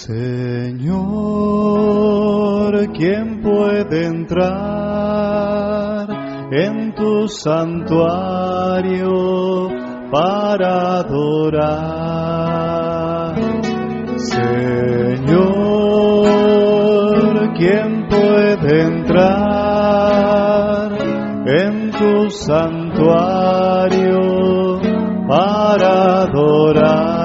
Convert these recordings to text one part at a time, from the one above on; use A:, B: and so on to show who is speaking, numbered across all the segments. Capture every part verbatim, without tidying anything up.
A: Señor, ¿quién puede entrar en tu santuario para adorar? Señor, ¿quién puede entrar en tu santuario para adorar?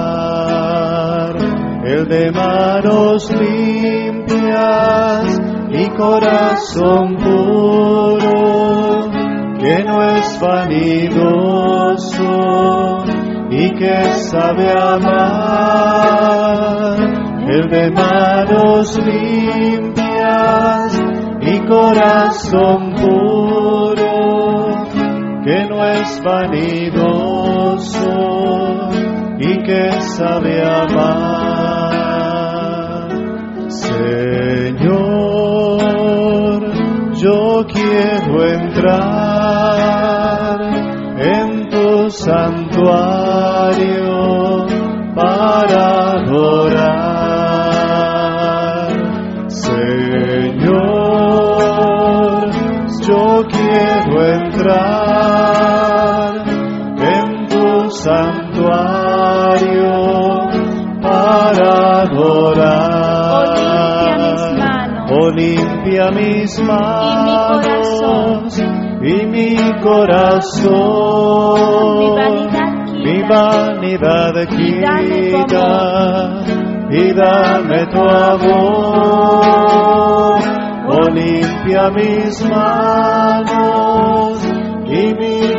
A: El de manos limpias y corazón puro, que no es vanidoso y que sabe amar. El de manos limpias y corazón puro, que no es vanidoso y que sabe amar. Señor, yo quiero entrar en tu santuario para adorar. Señor, yo quiero entrar en tu santuario para adorar. Oh, limpia mis manos y mi corazón, mi vanidad quita y dame tu amor. Oh, limpia mis manos y mi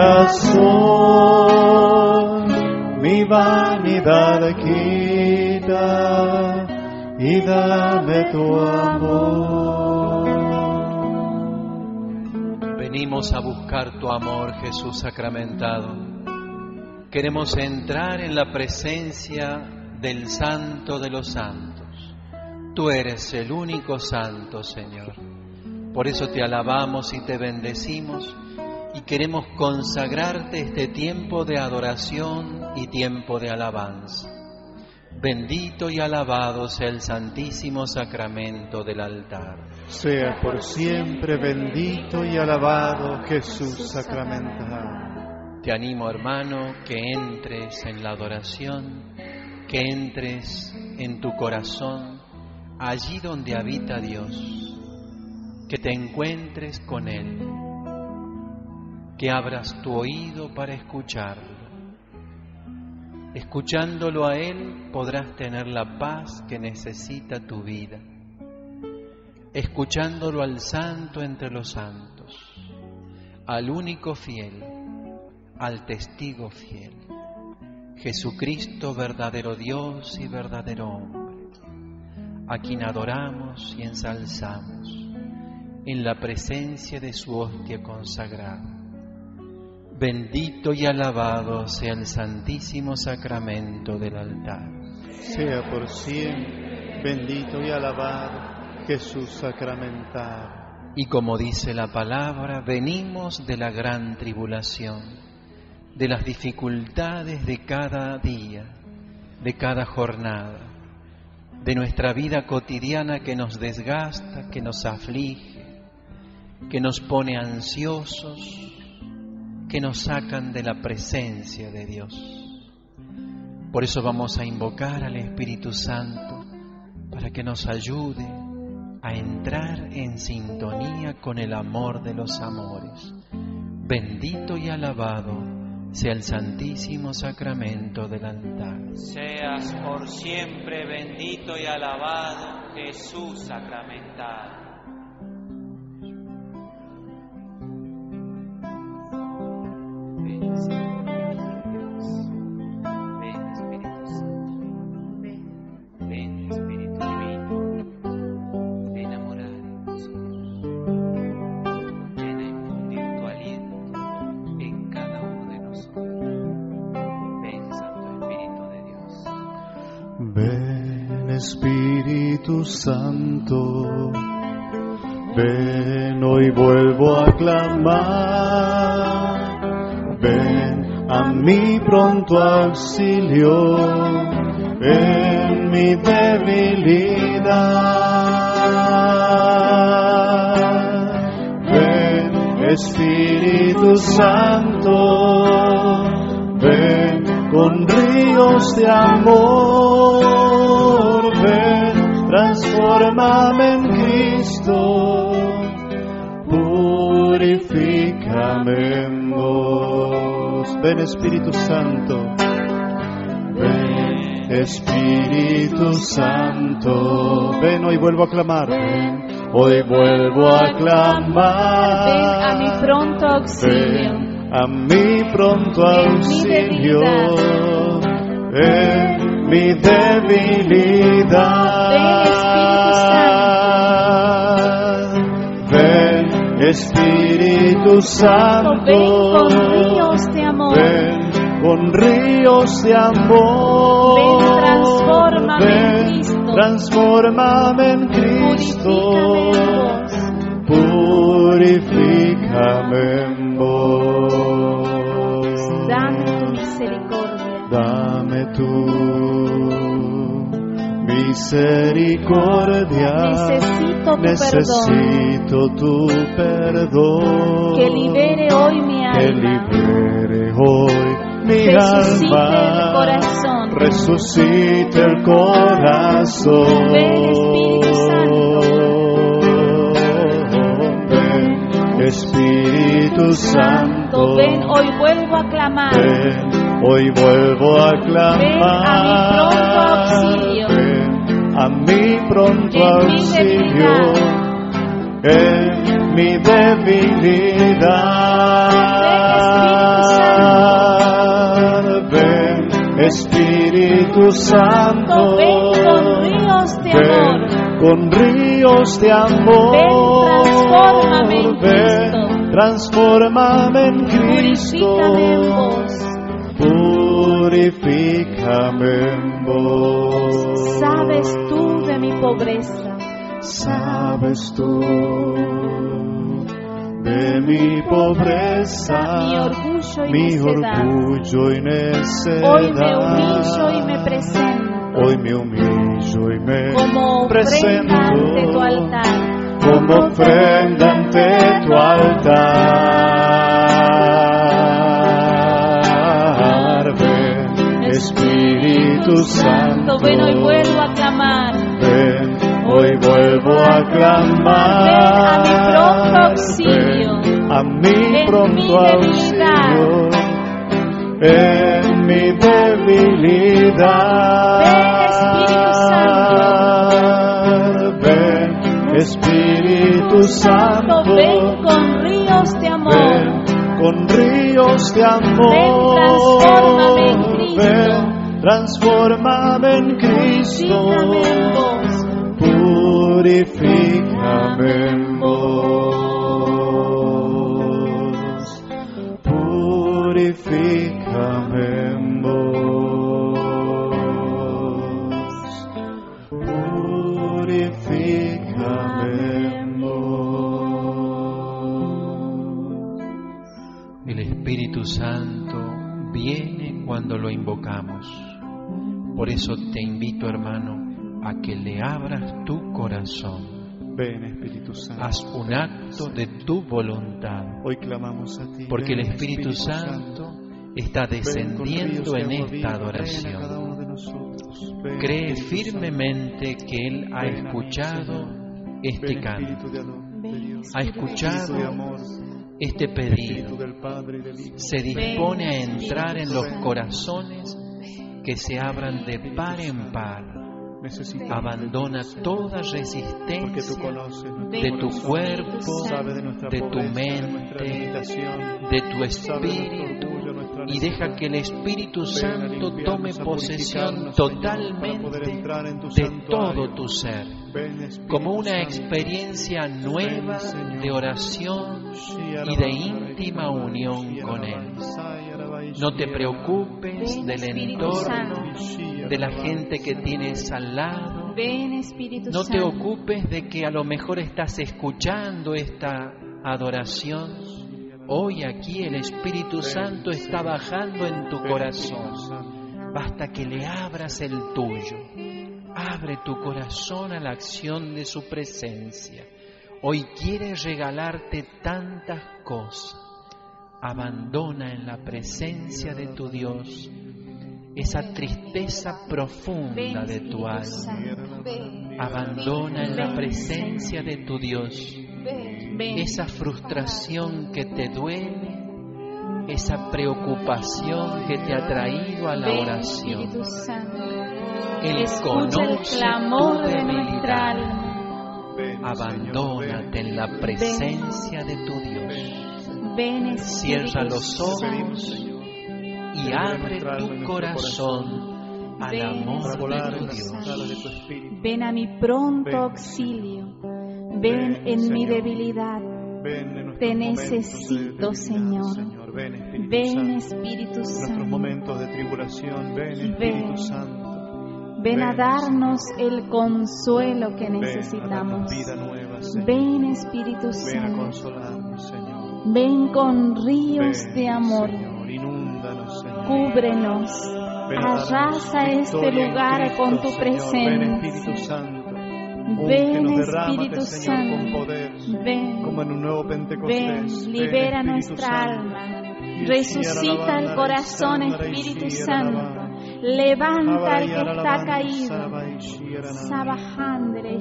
A: corazón, mi vanidad quita y dame tu amor.
B: Venimos a buscar tu amor, Jesús sacramentado. Queremos entrar en la presencia del Santo de los Santos. Tú eres el único Santo, Señor. Por eso te alabamos y te bendecimos y queremos consagrarte este tiempo de adoración y tiempo de alabanza. Bendito y alabado sea el Santísimo Sacramento del altar.
A: Sea por siempre bendito y alabado Jesús sacramentado.
B: Te animo, hermano, que entres en la adoración, que entres en tu corazón, allí donde habita Dios, que te encuentres con Él, que abras tu oído para escucharlo. Escuchándolo a Él podrás tener la paz que necesita tu vida. Escuchándolo al Santo entre los santos, al único fiel, al testigo fiel, Jesucristo, verdadero Dios y verdadero hombre, a quien adoramos y ensalzamos en la presencia de su hostia consagrada. Bendito y alabado sea el Santísimo Sacramento del altar.
A: Sea por siempre bendito y alabado Jesús sacramentado.
B: Y como dice la palabra, venimos de la gran tribulación, de las dificultades de cada día, de cada jornada, de nuestra vida cotidiana que nos desgasta, que nos aflige, que nos pone ansiosos, que nos sacan de la presencia de Dios. Por eso vamos a invocar al Espíritu Santo para que nos ayude a entrar en sintonía con el amor de los amores. Bendito y alabado sea el Santísimo Sacramento del altar.
C: Seas por siempre bendito y alabado, Jesús sacramentado.
A: Espíritu Santo, ven, hoy vuelvo a clamar, ven a mi pronto auxilio, en mi debilidad. Ven, Espíritu Santo, ven con ríos de amor, ven, transfórmame en Cristo, purifícame en vos. Ven, Espíritu Santo, ven, Espíritu Santo, ven, hoy vuelvo a clamar, ven, hoy vuelvo a clamar.
D: Ven a mi pronto auxilio.
A: Ven a mi pronto auxilio, en mi debilidad. Ven, Espíritu Santo,
D: ven con ríos de amor.
A: Ven con ríos de amor.
D: Ven, transfórmame
A: ven,
D: en Cristo.
A: Transfórmame en Cristo. Purifícame en vos.
D: Dame tu misericordia.
A: Dame tu misericordia.
D: Necesito tu
A: Necesito tu perdón.
D: Que libere hoy mi alma.
A: Que libere hoy mi
D: Resucite
A: alma.
D: el corazón.
A: Resucite el corazón.
D: Ven, Espíritu Santo.
A: Espíritu Santo,
D: ven, hoy vuelvo a clamar.
A: Ven, hoy vuelvo a clamar.
D: Ven a mi pronto auxilio.
A: Ven, a mi pronto
D: En
A: auxilio.
D: mi debilidad.
A: Ven, Espíritu Santo.
D: Ven con ríos de
A: Ven,
D: amor.
A: con ríos de amor.
D: Ven, transfórmame en Cristo.
A: Ven, transfórmame en Cristo.
D: Purifícame en vos.
A: Purifícame en vos.
D: Sabes tú de mi pobreza.
A: Sabes tú de mi pobreza,
D: Mi orgullo y
A: mi
D: necedad.
A: orgullo y necedad.
D: Hoy me humillo y me presento.
A: Hoy me humillo y me
D: Como
A: presento
D: ofrenda ante tu altar.
A: como ofrenda ante tu altar. Ven, Espíritu Santo,
D: Ven, hoy vuelvo a clamar.
A: ven, hoy vuelvo a clamar.
D: Ven a mi pronto auxilio.
A: Ven a mi
D: En
A: pronto
D: mi debilidad.
A: auxilio. En mi debilidad.
D: Ven, Espíritu Santo.
A: Ven, Espíritu Santo,
D: Ven con ríos de amor.
A: ven con ríos de amor.
D: Ven, transfórmame en Cristo.
A: Purifícame en vos. Purifícame en vos. Purifícame en vos.
B: El Espíritu Santo viene cuando lo invocamos. Por eso te invito, hermano, a que le abras tu corazón.
A: Ven, Espíritu Santo.
B: Haz un acto de tu voluntad,
A: Hoy clamamos a ti.
B: porque el
A: Ven,
B: Espíritu Santo está descendiendo en esta adoración. Cree firmemente que Él ha escuchado este canto, ha escuchado este pedido, se dispone a entrar en los corazones que se abran de par en par. Abandona toda resistencia de tu cuerpo, de tu mente, de tu espíritu, y deja que el Espíritu Santo tome posesión totalmente de todo tu ser, como una experiencia nueva de oración y de íntima unión con Él. No te preocupes del entorno, de la gente que tienes al lado.
D: Ven, Espíritu
B: No te
D: Santo.
B: ocupes de que a lo mejor estás escuchando esta adoración. Hoy aquí el Espíritu Santo está bajando en tu corazón. Basta que le abras el tuyo. Abre tu corazón a la acción de su presencia. Hoy quiere regalarte tantas cosas. Abandona en la presencia de tu Dios esa tristeza profunda de tu alma. Abandona en la presencia de tu Dios esa frustración que te duele, esa preocupación que te ha traído a la oración. Él conoce tu debilidad. Abandónate en la presencia de tu Dios. Cierra los ojos y abre tu corazón al amor de tu Dios.
E: Ven a mi pronto auxilio. Ven en mi debilidad. Te necesito, Señor. Ven, Espíritu Santo.
A: En nuestros momentos de tribulación, ven, Espíritu Santo.
E: Ven a darnos el consuelo que necesitamos. Ven, Espíritu Santo.
A: Ven a consolarnos, Señor.
E: Ven con ríos
A: Ven,
E: de amor.
A: Señor, inúndanos, Señor.
E: Cúbrenos.
A: Ven a
E: Arrasa
A: darnos
E: este
A: victoria en
E: lugar
A: Cristo,
E: con tu
A: Señor. Ven,
E: presencia.
A: Espíritu Santo.
E: Ven,
A: Úngenos,
E: Espíritu
A: derrámate, Señor,
E: Santo.
A: con poder,
E: Ven,
A: como en un nuevo Pentecostés.
E: ven, libera
A: Ven, Espíritu
E: nuestra
A: Santo.
E: alma. Resucita el corazón, Espíritu Santo. Levanta al que está caído. Sabajandre,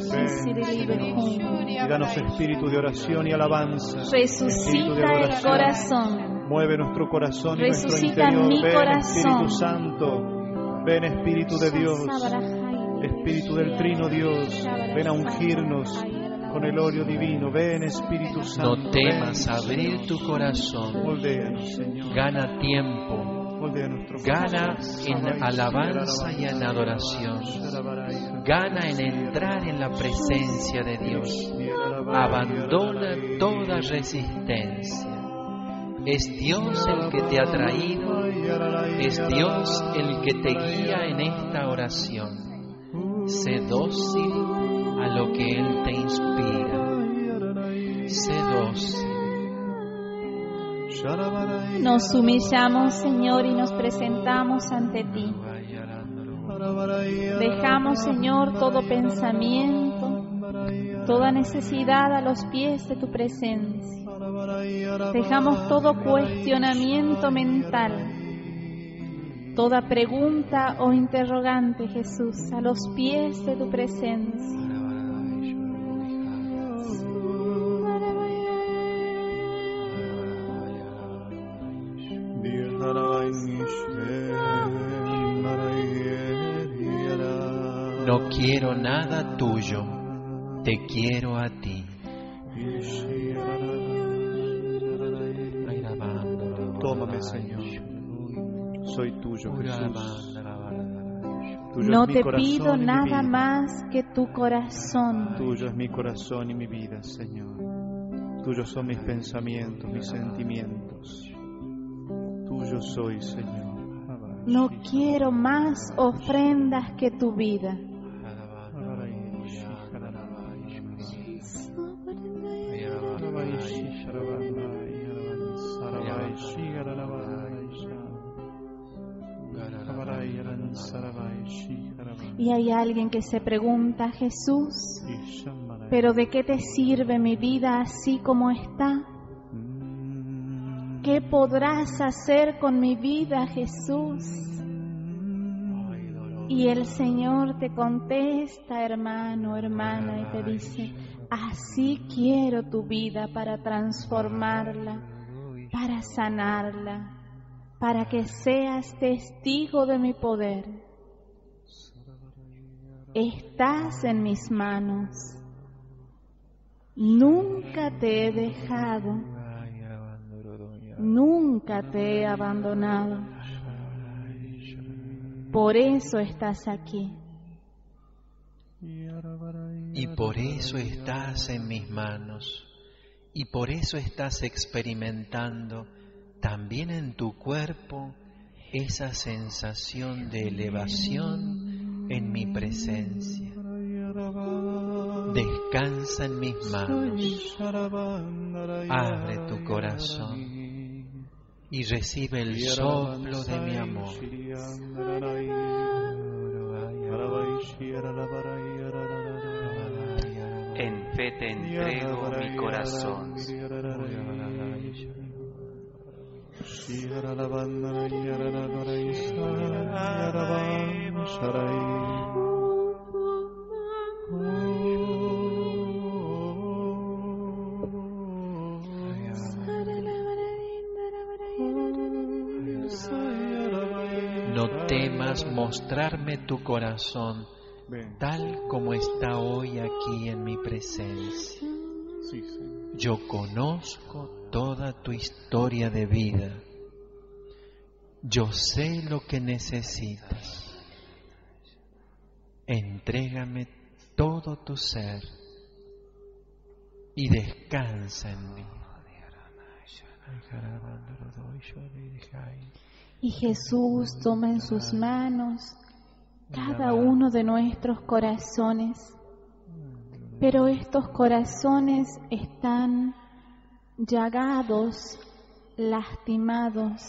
A: Y danos espíritu de oración y alabanza. Espíritu de
E: resucita el
A: adoración.
E: corazón.
A: Mueve nuestro corazón y nuestro
E: Resucita
A: interior.
E: mi
A: Ven,
E: corazón.
A: Espíritu Santo. Ven, Espíritu de Dios. Espíritu del Trino Dios. Ven a ungirnos con el óleo divino. Ven, Espíritu Santo.
B: No temas abrir tu corazón.
A: Moldéanos, Señor.
B: Gana tiempo.
A: Moldea nuestro
B: Gana
A: corazón.
B: en alabanza y en adoración. Gana en entrar en la presencia de Dios. Abandona toda resistencia. Es Dios el que te ha traído. Es Dios el que te guía en esta oración. Sé dócil a lo que Él te inspira. Sé dócil.
E: Nos humillamos, Señor, y nos presentamos ante ti. Dejamos, Señor, todo pensamiento, toda necesidad a los pies de tu presencia. Dejamos todo cuestionamiento mental, toda pregunta o interrogante, Jesús, a los pies de tu presencia.
B: No quiero nada tuyo, te quiero a ti.
A: Tómame, Señor. Soy tuyo, Jesús. Tuyo
E: No
A: es mi
E: te
A: corazón
E: pido
A: y mi
E: nada
A: vida.
E: más que tu corazón.
A: Tuyo es mi corazón y mi vida, Señor. Tuyos son mis pensamientos, mis sentimientos. Tuyo soy, Señor.
E: No quiero más ofrendas que tu vida. Y hay alguien que se pregunta, Jesús, ¿pero de qué te sirve mi vida así como está? ¿Qué podrás hacer con mi vida, Jesús? Y el Señor te contesta, hermano, hermana, y te dice, así quiero tu vida para transformarla, para sanarla, para que seas testigo de mi poder. Estás en mis manos. Nunca te he dejado. Nunca te he abandonado. Por eso estás aquí.
B: Y por eso estás en mis manos. Y por eso estás experimentando también en tu cuerpo esa sensación de elevación en mi presencia. Descansa en mis manos. Abre tu corazón y recibe el soplo de mi amor.
C: En fe te entrego mi corazón.
B: No temas mostrarme tu corazón tal como está hoy aquí en mi presencia. Yo conozco toda tu historia de vida. Yo sé lo que necesitas. Entrégame todo tu ser y descansa en mí.
E: Y Jesús toma en sus manos cada uno de nuestros corazones, pero estos corazones están llagados, lastimados.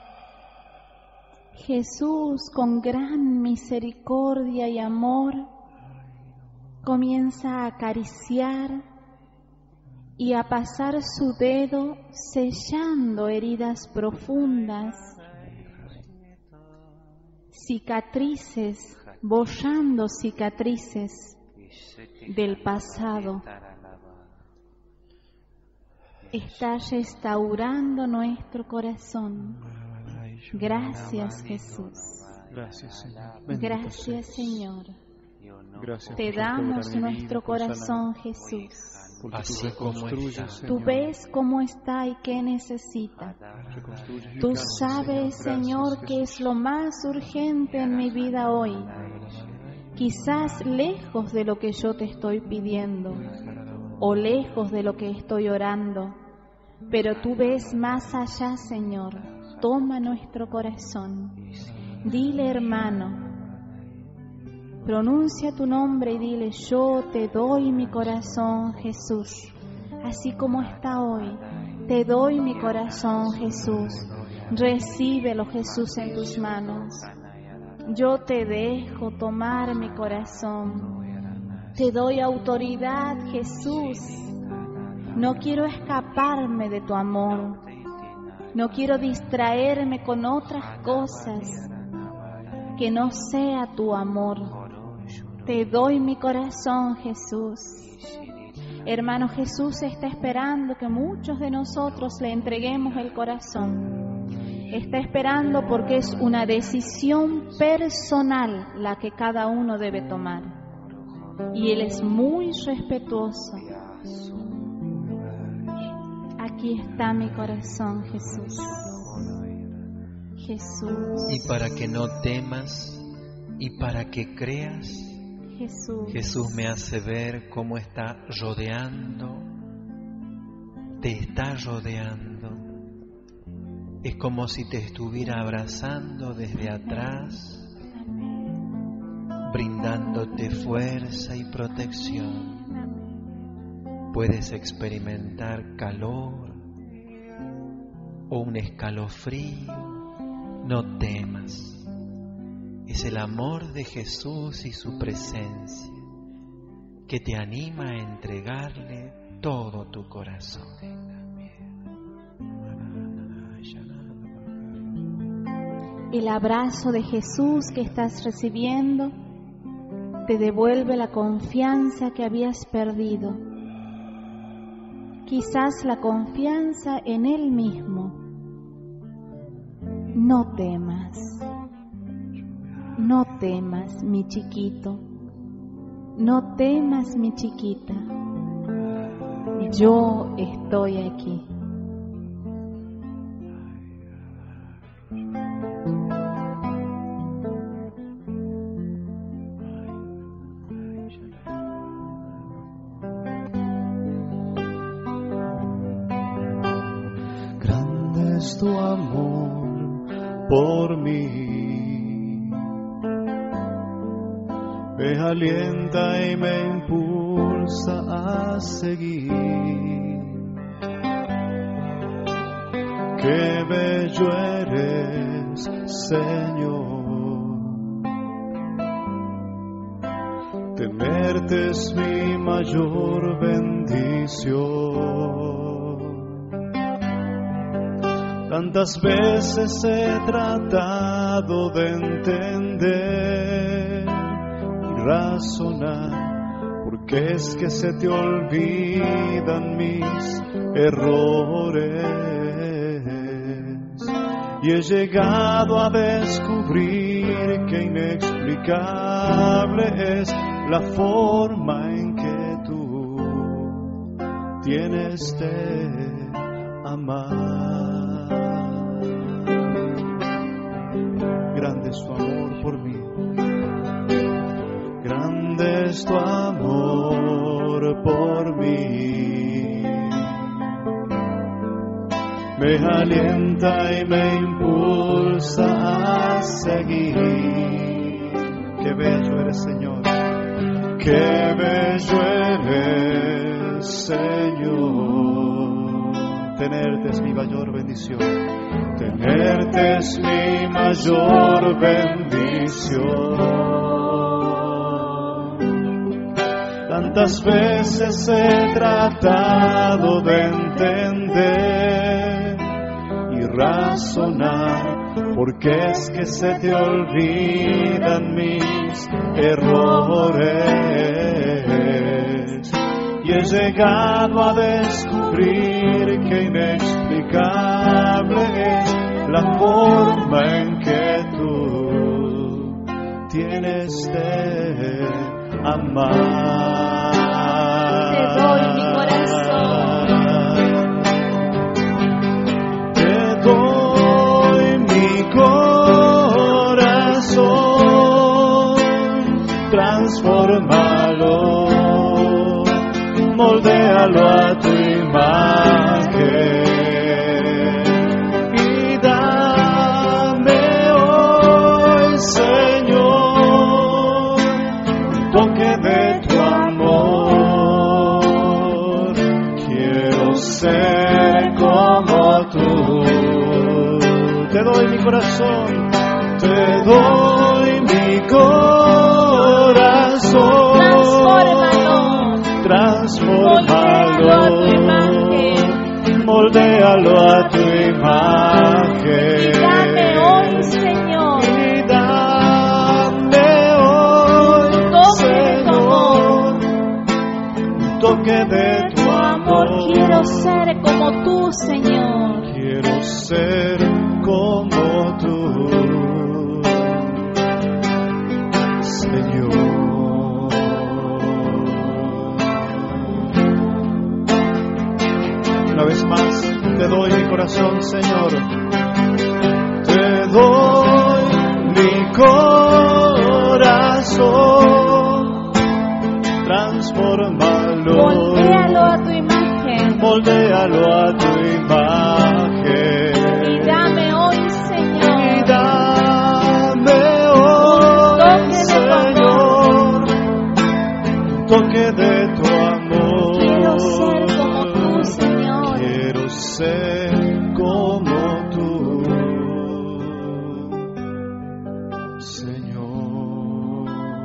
E: Jesús, con gran misericordia y amor, comienza a acariciar y a pasar su dedo sellando heridas profundas, cicatrices, borrando cicatrices del pasado. Está restaurando nuestro corazón. Gracias, Jesús.
A: Gracias, Señor.
E: Gracias, Señor.
A: Gracias
E: Te
A: por
E: damos
A: restaurar mi
E: nuestro
A: vida, por
E: corazón,
A: sanar,
E: Jesús.
A: porque
B: Así
A: tú
B: como
A: reconstruyes,
B: está.
E: Tú
A: Señor.
E: ves cómo está y qué necesita.
A: Reconstruyes mi
E: Tú
A: casa,
E: sabes,
A: Señor.
E: Señor,
A: Gracias,
E: qué es lo más urgente en mi vida hoy. Quizás lejos de lo que yo te estoy pidiendo o lejos de lo que estoy orando, pero tú ves más allá, Señor. Toma nuestro corazón. Dile, hermano, pronuncia tu nombre y dile: yo te doy mi corazón, Jesús, así como está hoy. Te doy mi corazón, Jesús. Recíbelo, Jesús, en tus manos. Yo te dejo tomar mi corazón. Te doy autoridad, Jesús. No quiero escaparme de tu amor. No quiero distraerme con otras cosas que no sea tu amor. Te doy mi corazón, Jesús. Hermano, Jesús está esperando que muchos de nosotros le entreguemos el corazón. Está esperando porque es una decisión personal la que cada uno debe tomar. Y Él es muy respetuoso. Aquí está mi corazón, Jesús. Jesús.
B: Y para que no temas y para que creas,
E: Jesús.
B: Jesús me hace ver cómo está rodeando, te está rodeando. Es como si te estuviera abrazando desde atrás, brindándote fuerza y protección. Puedes experimentar calor o un escalofrío. No temas. Es el amor de Jesús y su presencia que te anima a entregarle todo tu corazón.
E: El abrazo de Jesús que estás recibiendo te devuelve la confianza que habías perdido. Quizás la confianza en Él mismo. No temas. No temas, mi chiquito. No temas, mi chiquita. Yo estoy aquí.
D: Grande es tu amor por mí, me alienta y me impulsa a seguir. Qué bello eres, Señor, Temerte es mi mayor bendición. Tantas veces he tratado de entender y razonar, porque es que se te olvidan mis errores. Y he llegado a descubrir que inexplicable es la forma en que tú tienes de amar. Grande es tu amor por mí, grande es tu amor por mí. Me alienta y me impulsa a seguir. Qué bello eres, Señor, qué bello eres, Señor. Tenerte es mi mayor bendición. Tenerte es mi mayor bendición. Tantas veces he tratado de entender y razonar, porque es que se te olvidan mis errores. Y he llegado a descubrir que inexplicable es la forma en que tú tienes de amar.
E: Te doy mi corazón.
D: Te doy mi corazón. Transfórmalo, moldéalo a tu imagen. Ser como tú. Te doy mi corazón, te doy mi corazón.
E: Transfórmalo,
D: moldéalo a tu imagen.
E: Y dame hoy, Señor,
D: y dame hoy, Señor, un toque de tu amor.
E: Quiero ser como tú, Señor.
D: Quiero ser como tú, Señor. Una vez más, te doy mi corazón, Señor. Te doy mi corazón. Transfórmalo.
E: Moldéalo a tu imagen.
D: Moldéalo a tu imagen.
E: Y dame hoy, Señor.
D: Y dame hoy, Señor, un toque de tu amor.
E: Quiero ser como tú, Señor.
D: Quiero ser como tú, Señor.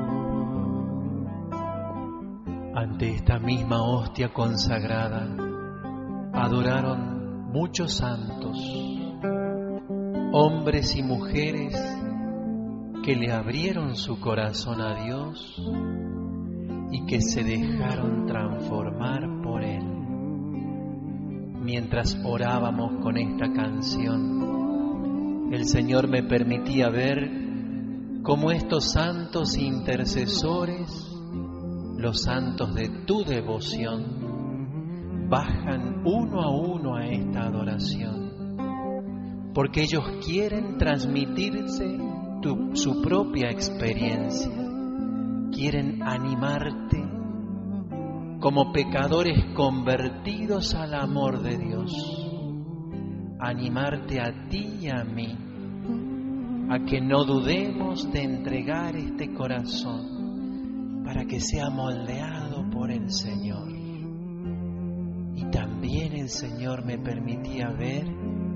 B: Ante esta misma hostia consagrada adoraron muchos santos, hombres y mujeres que le abrieron su corazón a Dios y que se dejaron transformar por Él. Mientras orábamos con esta canción, el Señor me permitía ver cómo estos santos intercesores, los santos de tu devoción, bajan uno a uno a esta adoración, porque ellos quieren transmitirse tu, su propia experiencia, quieren animarte como pecadores convertidos al amor de Dios, animarte a ti y a mí, a que no dudemos de entregar este corazón para que sea moldeado por el Señor. Y también el Señor me permitía ver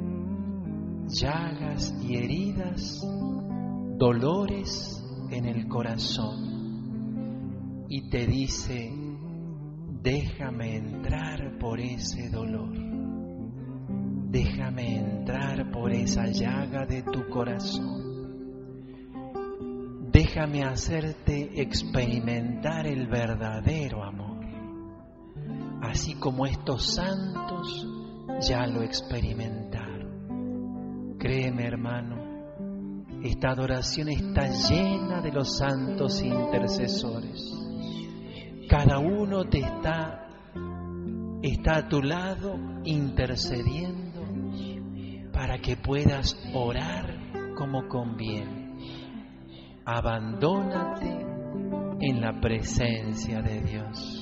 B: llagas y heridas, dolores en el corazón. y te dice: déjame entrar por ese dolor, déjame entrar por esa llaga de tu corazón, déjame hacerte experimentar el verdadero amor, así como estos santos ya lo experimentaron. Créeme, hermano, esta adoración está llena de los santos intercesores. Cada uno te está, está a tu lado intercediendo para que puedas orar como conviene. Abandónate en la presencia de Dios.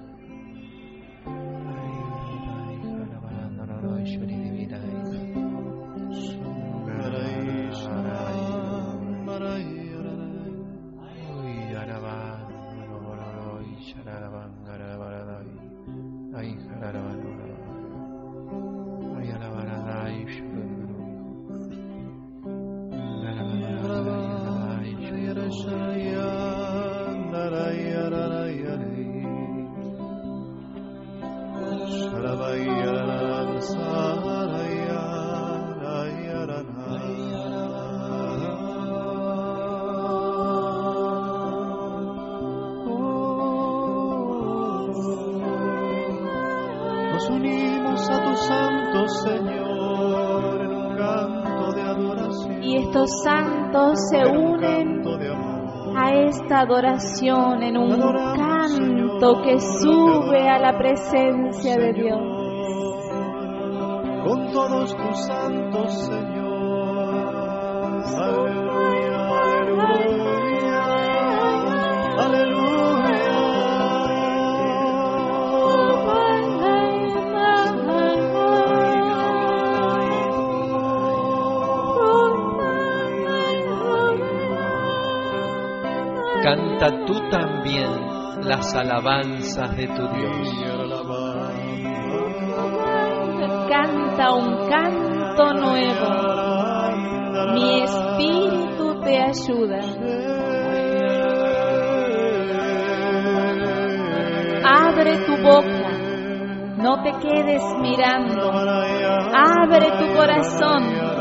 A: Nos unimos a tu santo Señor en un canto de adoración.
E: Y estos santos se unen a esta adoración en un canto que sube a la presencia de Dios.
A: Con todos tus santos, Señor. Aleluya, aleluya, aleluya.
B: Canta tú también las alabanzas de tu Dios.
E: Canta un canto nuevo. Mi espíritu te ayuda. Abre tu boca. No te quedes mirando. Abre tu corazón.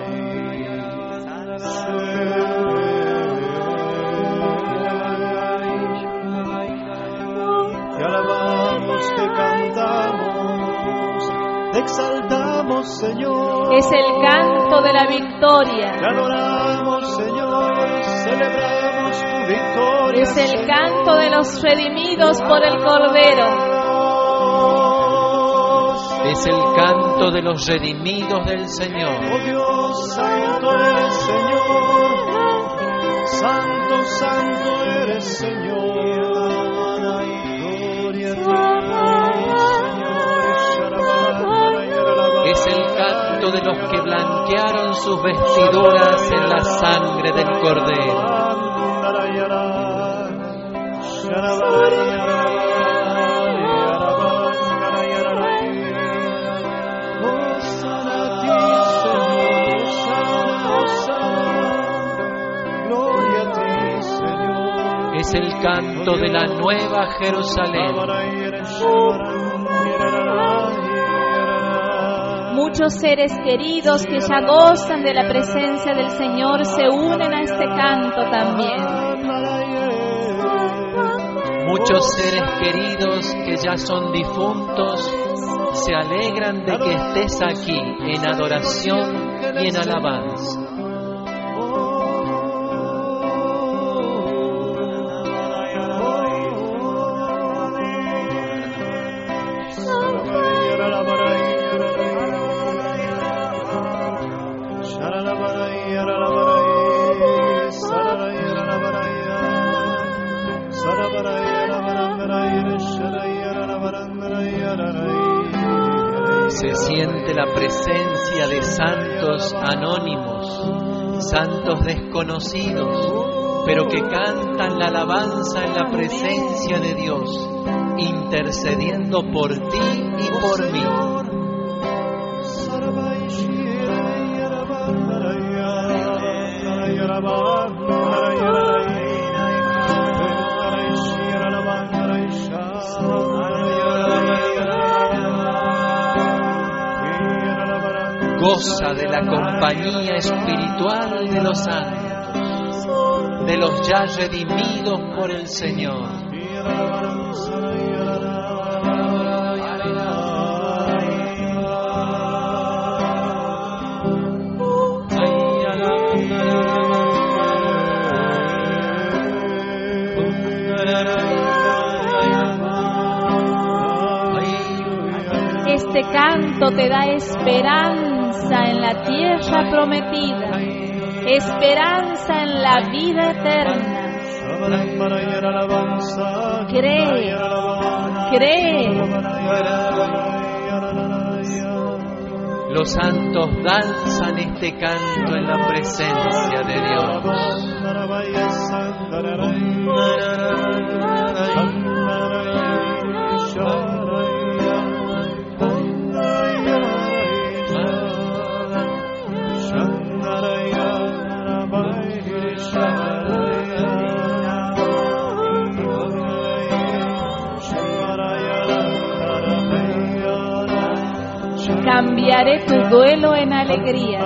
A: Te alabamos, te cantamos, te exaltamos, Señor.
E: Es el canto de la victoria.
A: Te adoramos, Señor, celebramos tu victoria.
E: Es el
A: Señor.
E: canto de los redimidos por el Cordero.
B: Es el canto de los redimidos del Señor.
A: Oh Dios, santo eres, Señor. Santo, santo eres, Señor.
B: Es el canto de los que blanquearon sus vestiduras en la sangre del Cordero. Es el canto de la nueva Jerusalén.
E: Muchos seres queridos que ya gozan de la presencia del Señor se unen a este canto también.
B: Muchos seres queridos que ya son difuntos se alegran de que estés aquí en adoración y en alabanza. Se siente la presencia de santos anónimos, santos desconocidos, pero que cantan la alabanza en la presencia de Dios, intercediendo por ti y por mí. Goza de la compañía espiritual de los santos, de los ya redimidos por el Señor.
E: Este canto te da esperanza en la tierra prometida, esperanza en la vida eterna. Cree, cree.
B: Los santos danzan este canto en la presencia de Dios.
E: Cambiaré tu duelo en alegría.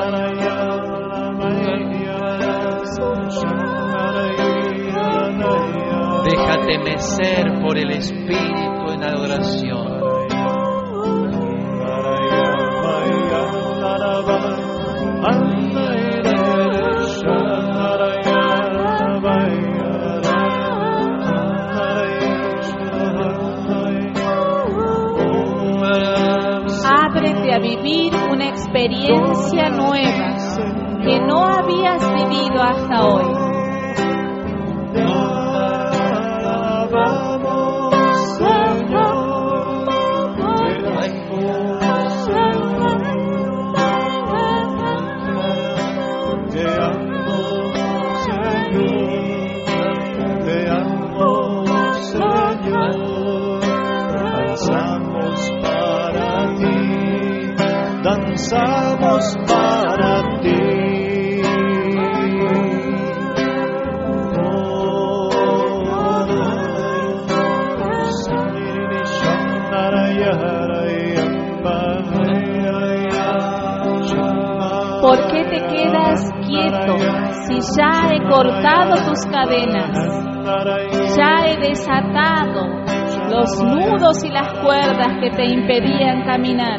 B: Déjate mecer por el Espíritu en adoración.
E: Ábrete a vivir una experiencia nueva que no habías vivido hasta hoy.
D: Danzamos para ti.
E: ¿Por qué te quedas quieto si ya he cortado tus cadenas? Ya he desatado los nudos y las cuerdas que te impedían caminar.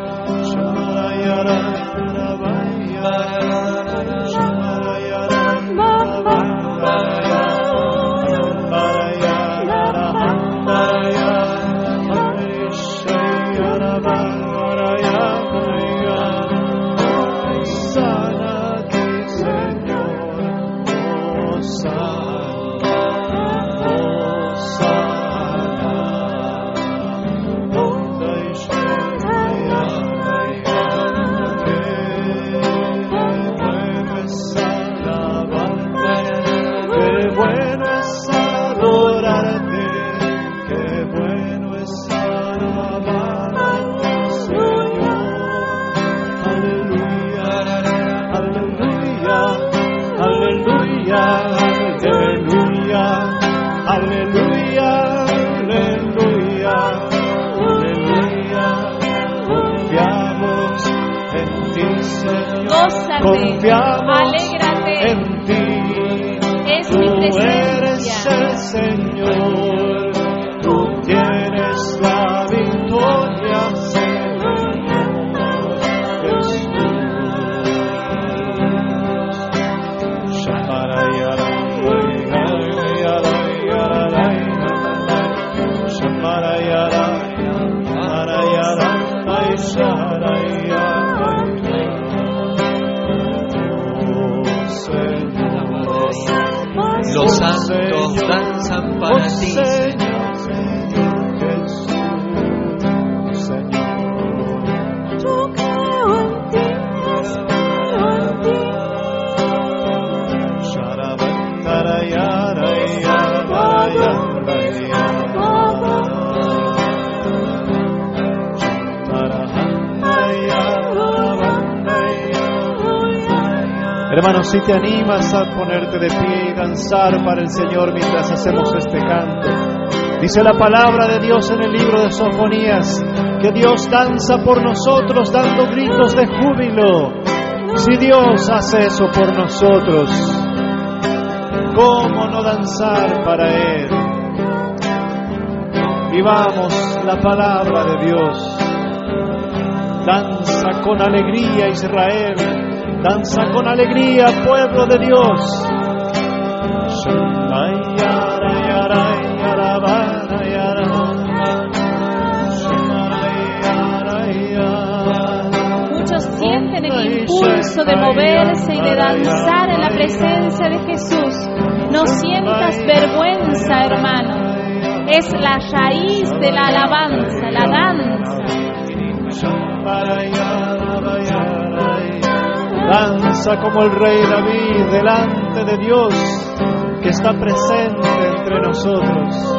E: Confiamos, alégrate
D: en ti,
E: es mi presencia.
D: Tú eres el Señor, tú tienes la victoria, Señor Jesús.
B: Los santos danzan para ti, Señor.
E: Yo creo en ti, espero en ti.
A: Hermanos, si te animas a ponerte de pie y danzar para el Señor mientras hacemos este canto, Dice la palabra de Dios en el libro de Sofonías que Dios danza por nosotros dando gritos de júbilo. Si Dios hace eso por nosotros, ¿cómo no danzar para Él? Vivamos la palabra de Dios. Danza con alegría, Israel. Danza con alegría, pueblo de Dios.
E: Muchos sienten el impulso de moverse y de danzar en la presencia de Jesús. No sientas vergüenza, hermano. Es la raíz de la alabanza, la danza.
A: Danza como el rey David delante de Dios que está presente entre nosotros.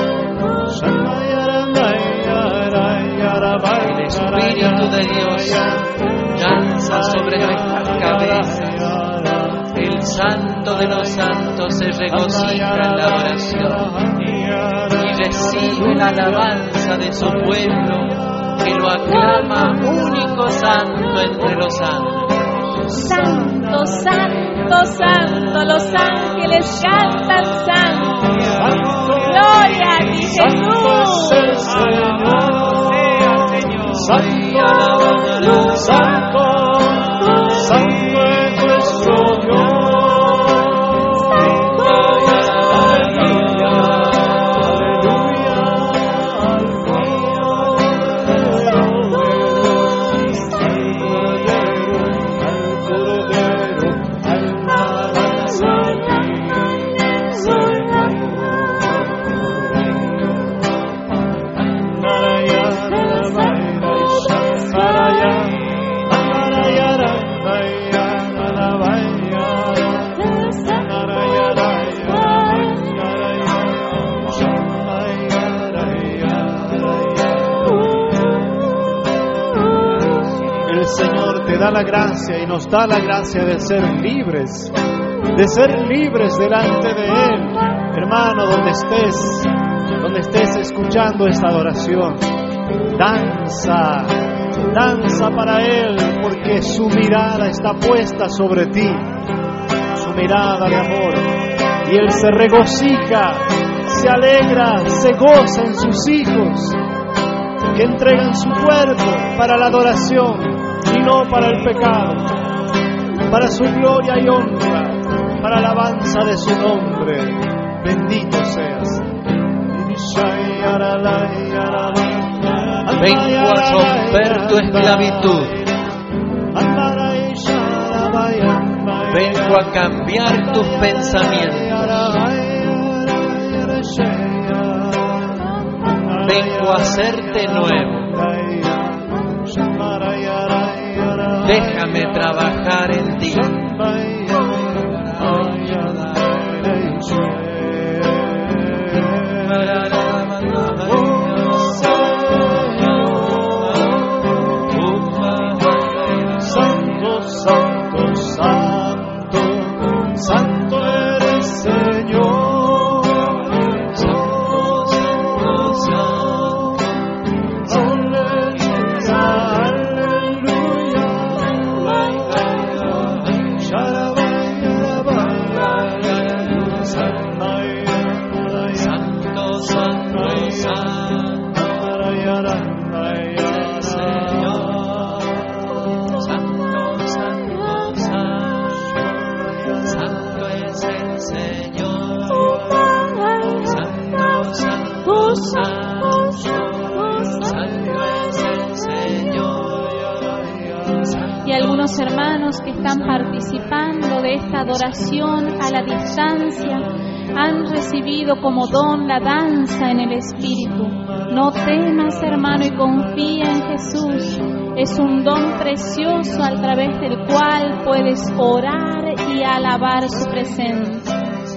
B: El Espíritu de Dios danza sobre nuestras cabezas. El Santo de los Santos se regocija en la oración y recibe la alabanza de su pueblo que lo aclama único santo entre los santos.
E: Santo, santo, santo, los ángeles cantan santo. Gloria a ti, Jesús.
A: Santo, santo, santo es nuestro Dios. Da la gracia y nos da la gracia de ser libres, de ser libres delante de Él. Hermano, donde estés, donde estés escuchando esta adoración, danza, danza para Él, porque su mirada está puesta sobre ti, su mirada de amor, y Él se regocija, se alegra, se goza en sus hijos, que entregan su cuerpo para la adoración y no para el pecado, para su gloria y honra, para la alabanza de su nombre. Bendito seas.
B: Vengo a romper tu esclavitud. Vengo a cambiar tus pensamientos. Vengo a hacerte nuevo. Déjame trabajar en ti.
A: Santo, santo, santo, santo eres Señor. Santo, santo, santo.
E: Y algunos hermanos que están participando de esta adoración a la distancia han recibido como don la danza en el Espíritu. No temas, hermano, y confía en Jesús. Es un don precioso a través del cual puedes orar y alabar su presencia.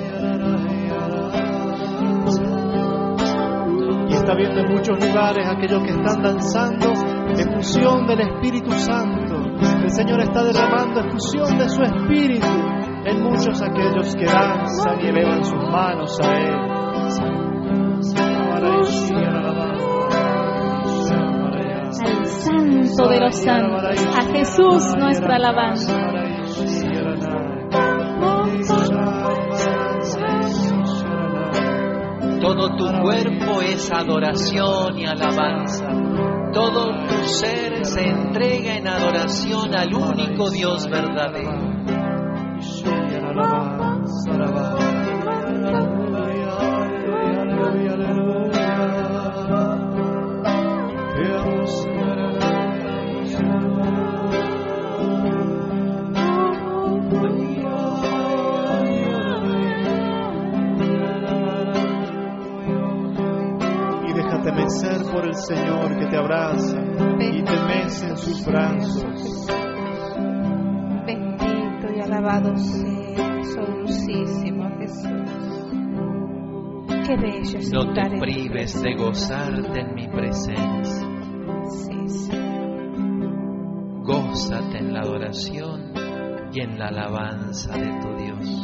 A: Y está viendo en muchos lugares aquellos que están danzando efusión del Espíritu Santo. El Señor está derramando efusión de su Espíritu en muchos aquellos que danzan y elevan sus manos a Él.
E: santo de los santos. A Jesús nuestra alabanza.
B: Todo tu cuerpo es adoración y alabanza. Todo tu ser se entrega en adoración al único Dios verdadero.
A: Mecer por el Señor que te abraza y te mece en sus brazos.
F: Bendito y alabado seas, oh dulcísimo Jesús. Qué bello es
B: No
F: estar
B: te
F: en
B: prives
F: tu
B: de gozarte en mi presencia.
F: Sí, sí.
B: Gózate en la adoración y en la alabanza de tu Dios.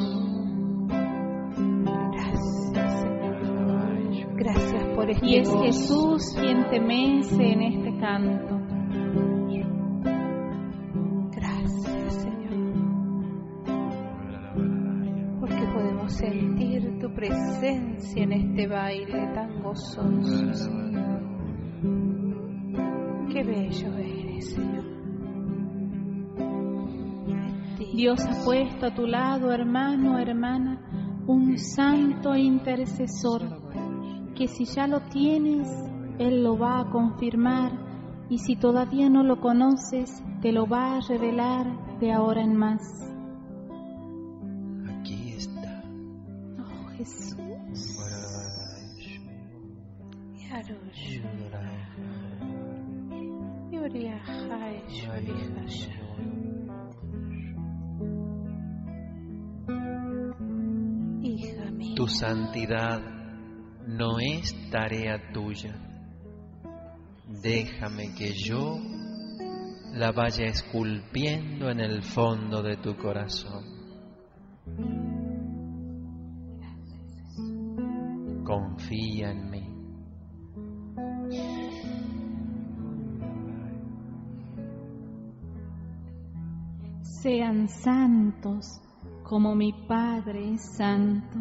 F: Gracias, Señor. Gracias por este
E: Y es
F: gozo.
E: Jesús quien te mece en este canto.
F: Gracias, Señor. Porque podemos sentir tu presencia en este baile tan gozoso, Señor. Qué bello eres, Señor.
E: Dios ha puesto a tu lado, hermano, hermana, un santo intercesor, que si ya lo tienes, Él lo va a confirmar, y si todavía no lo conoces, te lo va a revelar de ahora en más.
B: Aquí está.
F: Oh, Jesús. Yarush. Yuriahai, Shurihasha. Hija mía.
B: Tu santidad no es tarea tuya. Déjame que yo la vaya esculpiendo en el fondo de tu corazón. Confía en mí.
E: Sean santos como mi Padre es santo.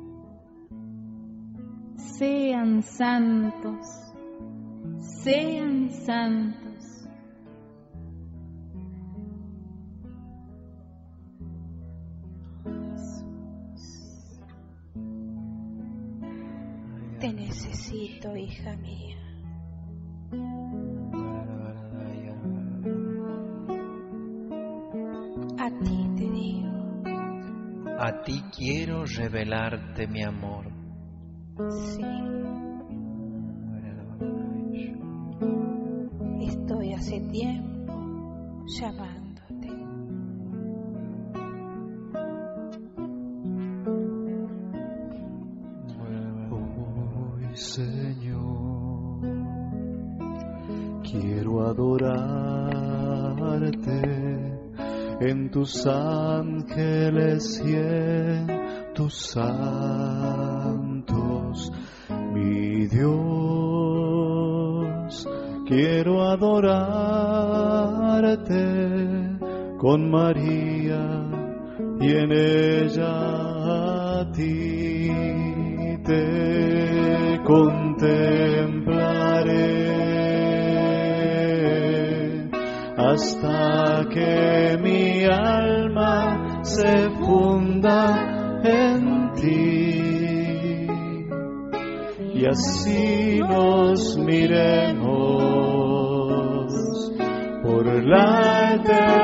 E: Sean santos, sean santos.
F: Te necesito, hija mía. A ti te digo.
B: A ti quiero revelarte mi amor.
F: Sí. Estoy hace tiempo llamándote.
D: Hoy, Señor, quiero adorarte en tus ángeles y en tus santos, mi Dios. Quiero adorarte con María y en ella a ti te contemplaré hasta que mi alma se funda en ti y así nos miremos por la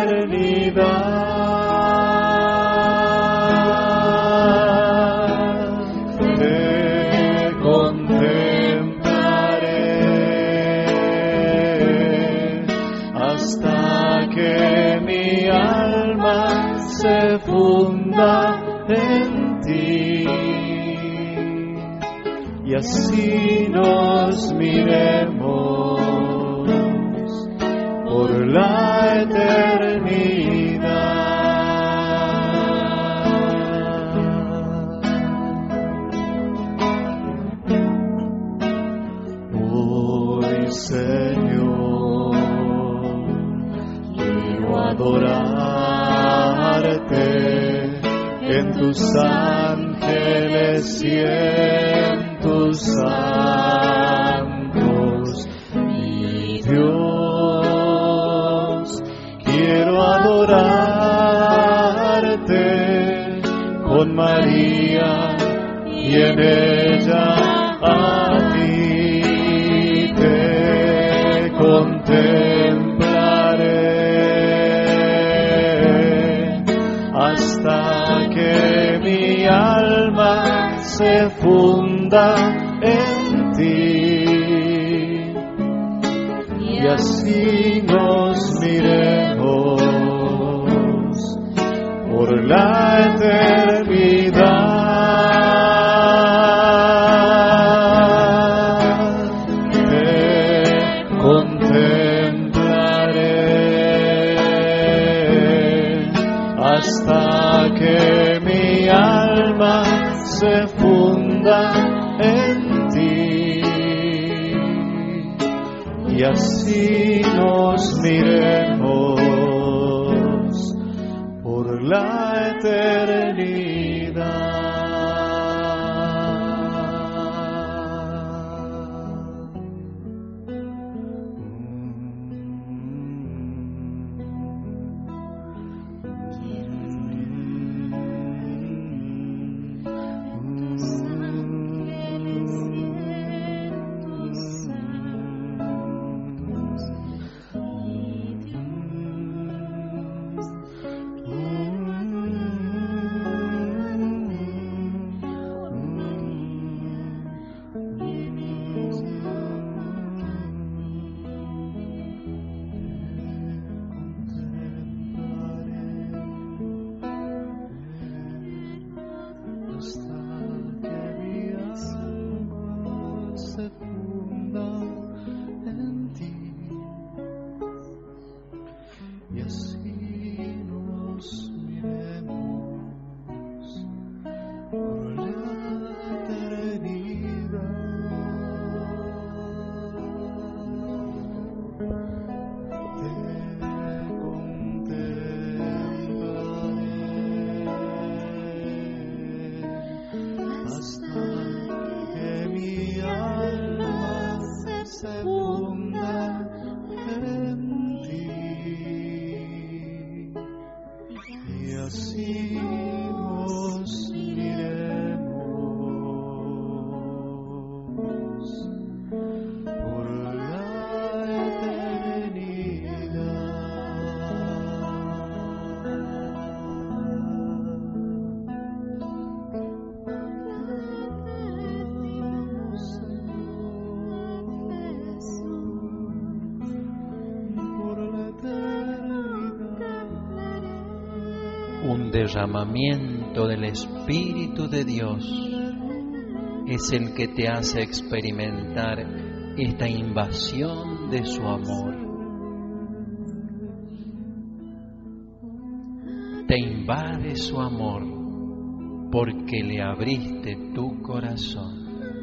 D: eternidad. Te contemplaré hasta que mi alma se funda en ti y así nos miremos por la eternidad. Hoy, Señor, adorarte en tus ángeles y en tus santos, mi Dios. Quiero adorarte con María y en ella a ti te contemplaré hasta que mi alma se funda en ti y así nos miremos por la eternidad. Hasta que mi alma se funda en ti y así nos miremos por la eternidad.
B: Un derramamiento del Espíritu de Dios es el que te hace experimentar esta invasión de su amor. Te invade su amor porque le abriste tu corazón.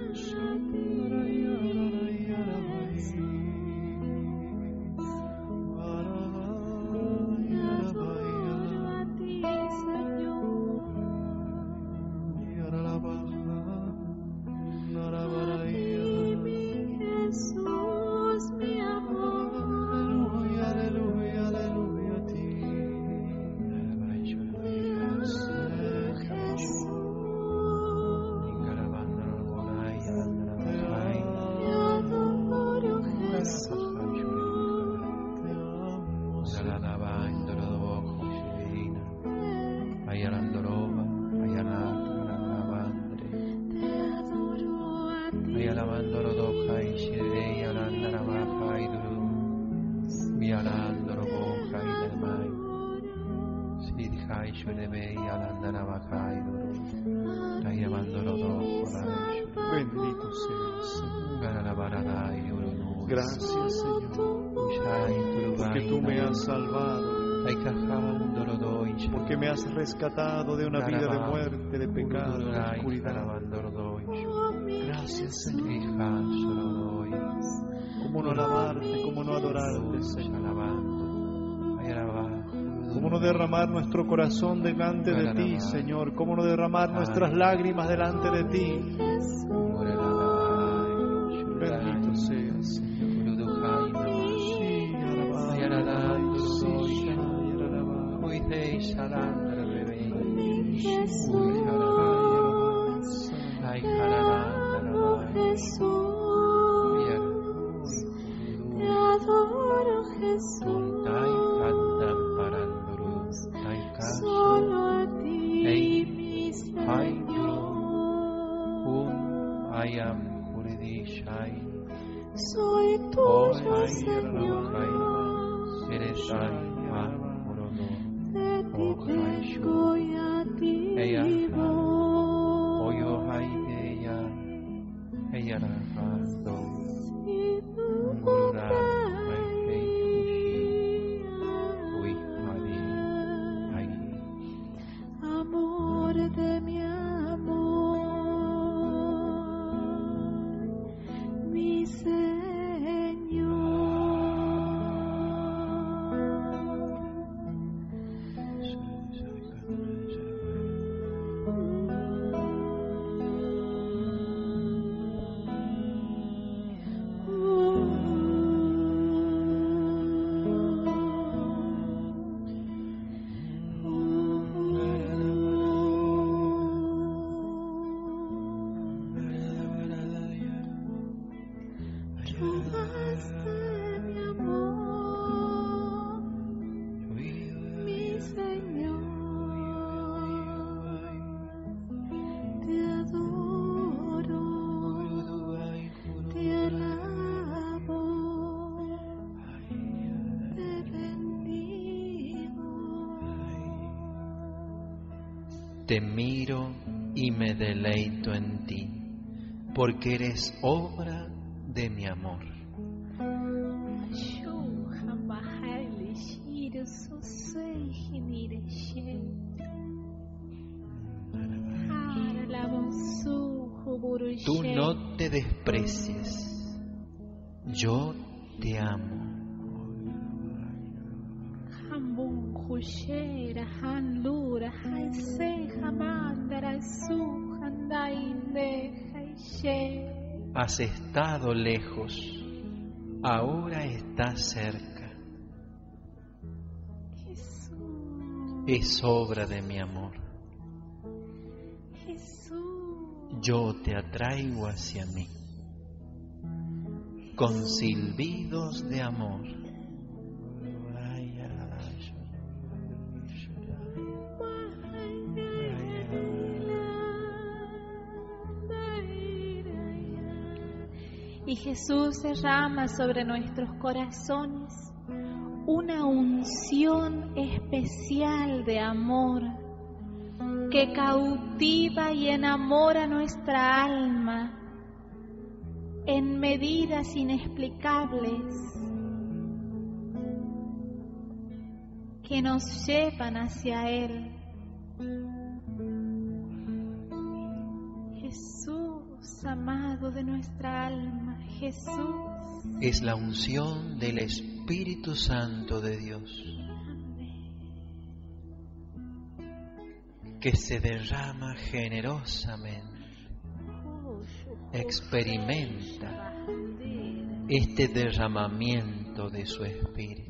A: Bendito seas. Gracias, Señor, porque tú me has salvado, porque me has rescatado de una vida de muerte, de pecado, de oscuridad. Gracias, Señor. ¿Cómo no alabarte, cómo no adorarte, Señor? ¿Cómo no derramar nuestro corazón delante de ti, Señor? ¿Cómo no derramar nuestras lágrimas delante de ti? Bendito seas, Señor.
E: Te adoro, Jesús. Solo a ti, mi Señor. Soy tuyo, Señor. De ti vengo y a ti voy. Si tú amor de mi amor, mi Señor.
B: Te miro y me deleito en ti, porque eres obra de mi amor. Tú no te desprecies, yo te amo. Has estado lejos, ahora estás cerca. Es obra de mi amor. Yo te atraigo hacia mí con silbidos de amor.
E: Y Jesús derrama sobre nuestros corazones una unción especial de amor que cautiva y enamora nuestra alma en medidas inexplicables que nos llevan hacia Él. Jesús, amado de nuestra alma, Jesús.
B: Es la unción del Espíritu Santo de Dios que se derrama generosamente. Experimenta este derramamiento de su Espíritu.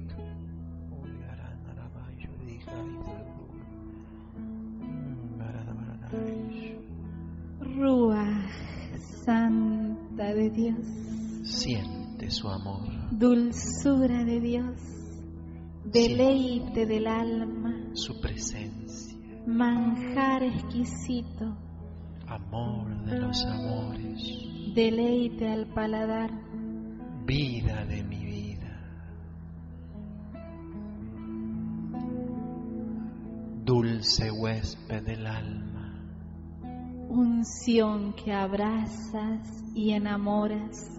E: Ruaj Santa de Dios.
B: Siente su amor.
E: Dulzura de Dios. Deleite del alma.
B: Su presencia.
E: Manjar exquisito.
B: Amor de los amores.
E: Deleite al paladar.
B: Vida de mi vida. Dulce huésped del alma.
E: Unción que abrazas y enamoras.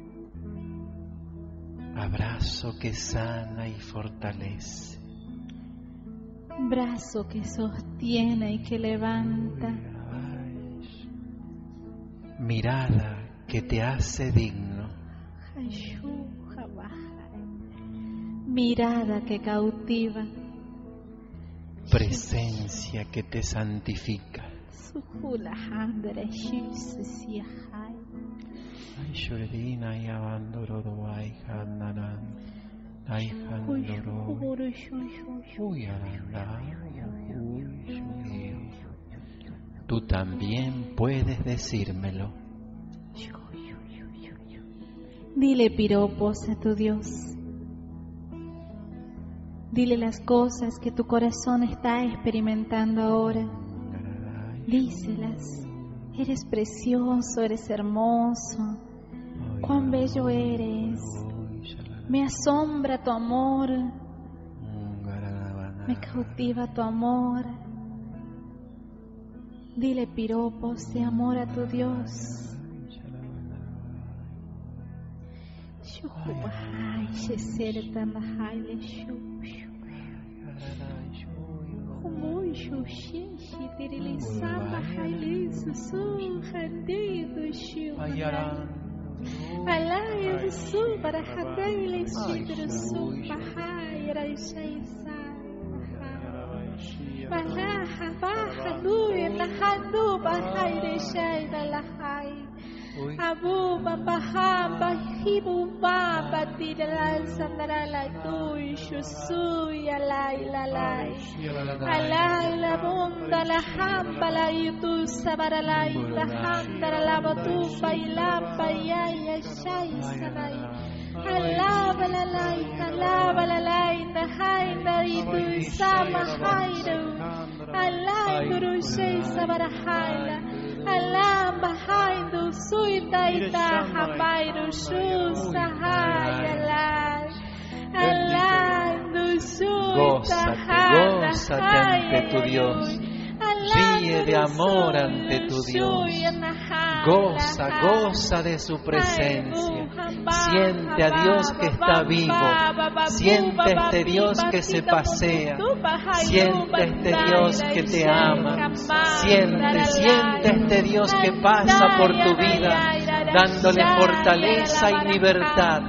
B: Abrazo que sana y fortalece.
E: Brazo que sostiene y que levanta.
B: Mirada que te hace digno.
E: mirada que cautiva,
B: presencia que te santifica. Ay, Shoredina y Abandoro, ay, Handanan, ay, Handoro, uy, Aranda, uy, tú también puedes decírmelo.
E: Dile piropos a tu Dios. Dile las cosas que tu corazón está experimentando ahora. Díselas. Eres precioso, eres hermoso. Cuán bello eres. Me asombra tu amor. Me cautiva tu amor. Dile piropos de amor a tu Dios. Abu baba hamba hibu baba tidal sandarala tu shusu ya lai la lai alai la bunda la hamba la itu sabarala la hamba la batu baila baya ya shai sanai alaba la lai alaba la lai na hai na itu sama hai do alai guru shai sabarahala alam behind the suitaita habairu shu sahayala alam the suita
B: gózate ante tu Dios, ríe de amor ante tu Dios, goza, goza de su presencia, siente a Dios que está vivo, siente a este Dios que se pasea, siente a este Dios que te ama, siente, siente a este Dios que pasa por tu vida, dándole fortaleza y libertad,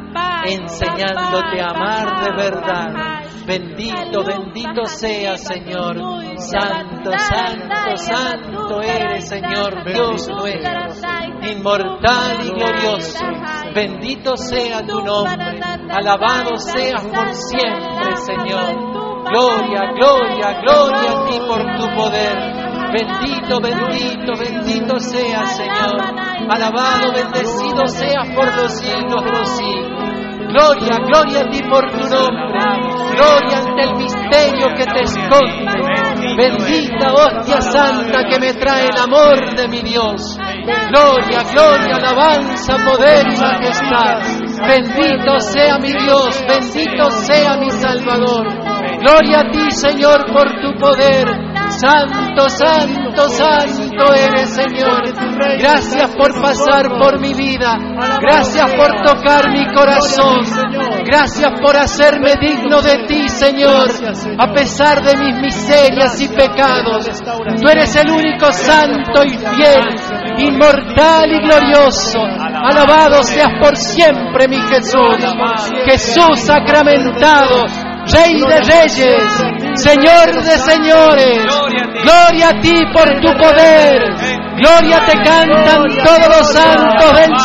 B: enseñándote a amar de verdad. Bendito, bendito sea, Señor. Santo, santo, santo eres, Señor, Dios nuestro, inmortal y glorioso. Bendito sea tu nombre. Alabado seas por siempre, Señor. Gloria, gloria, gloria a ti por tu poder. Bendito, bendito, bendito seas, Señor. Alabado, bendecido seas por los siglos de los siglos. Gloria, gloria a ti por tu nombre. Gloria ante el misterio que te esconde. Bendita hostia santa que me trae el amor de mi Dios. Gloria, gloria, alabanza, poder y majestad. Bendito sea mi Dios, bendito sea mi Salvador. Gloria a ti, Señor, por tu poder. Santo, santo, santo eres, Señor. Gracias por pasar por mi vida. Gracias por tocar mi corazón. Gracias por hacerme digno de ti, Señor, a pesar de mis miserias y pecados. Tú eres el único santo y fiel, inmortal y glorioso. Alabado seas por siempre, mi Jesús. Jesús sacramentado, Rey de reyes, Señor de señores. Gloria a ti por tu poder. Gloria te cantan todos los santos del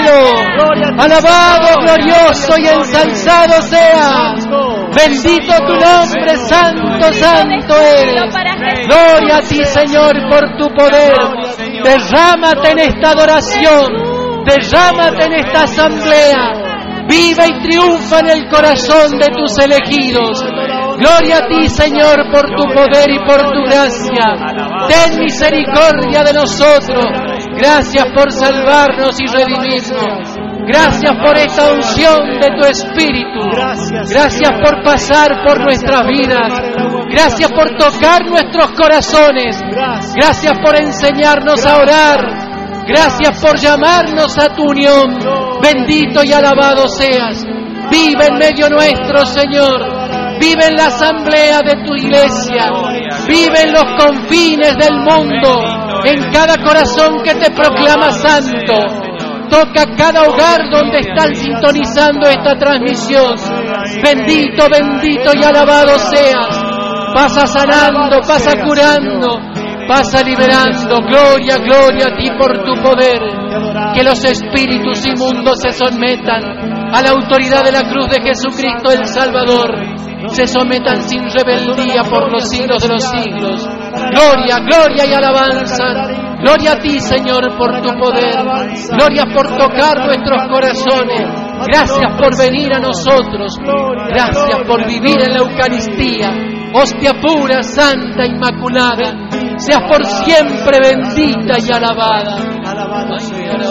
B: cielo. Alabado, glorioso y ensalzado seas. Bendito tu nombre, santo, santo eres. Gloria a ti, Señor, por tu poder. Derrámate en esta adoración. Derrámate en esta asamblea. Viva y triunfa en el corazón de tus elegidos. Gloria a ti, Señor, por tu poder y por tu gracia. Ten misericordia de nosotros. Gracias por salvarnos y redimirnos. Gracias por esta unción de tu Espíritu. Gracias por pasar por nuestras vidas. Gracias por tocar nuestros corazones. Gracias por enseñarnos a orar. Gracias por llamarnos a tu unión. Bendito y alabado seas. Vive en medio nuestro, Señor. Vive en la asamblea de tu iglesia. Vive en los confines del mundo. En cada corazón que te proclama santo.
G: Toca cada hogar donde están sintonizando esta transmisión. Bendito, bendito y alabado seas. Pasa sanando, pasa curando, pasa liberando. Gloria, gloria a ti por tu poder. Que los espíritus inmundos se sometan a la autoridad de la cruz de Jesucristo el Salvador. Se sometan sin rebeldía por los siglos de los siglos. Gloria, gloria y alabanza. Gloria a ti, Señor, por tu poder. Gloria por tocar nuestros corazones. Gracias por venir a nosotros. Gracias por vivir en la Eucaristía. Hostia pura, santa, inmaculada. Seas por siempre bendita y alabada.
A: Alabado seas,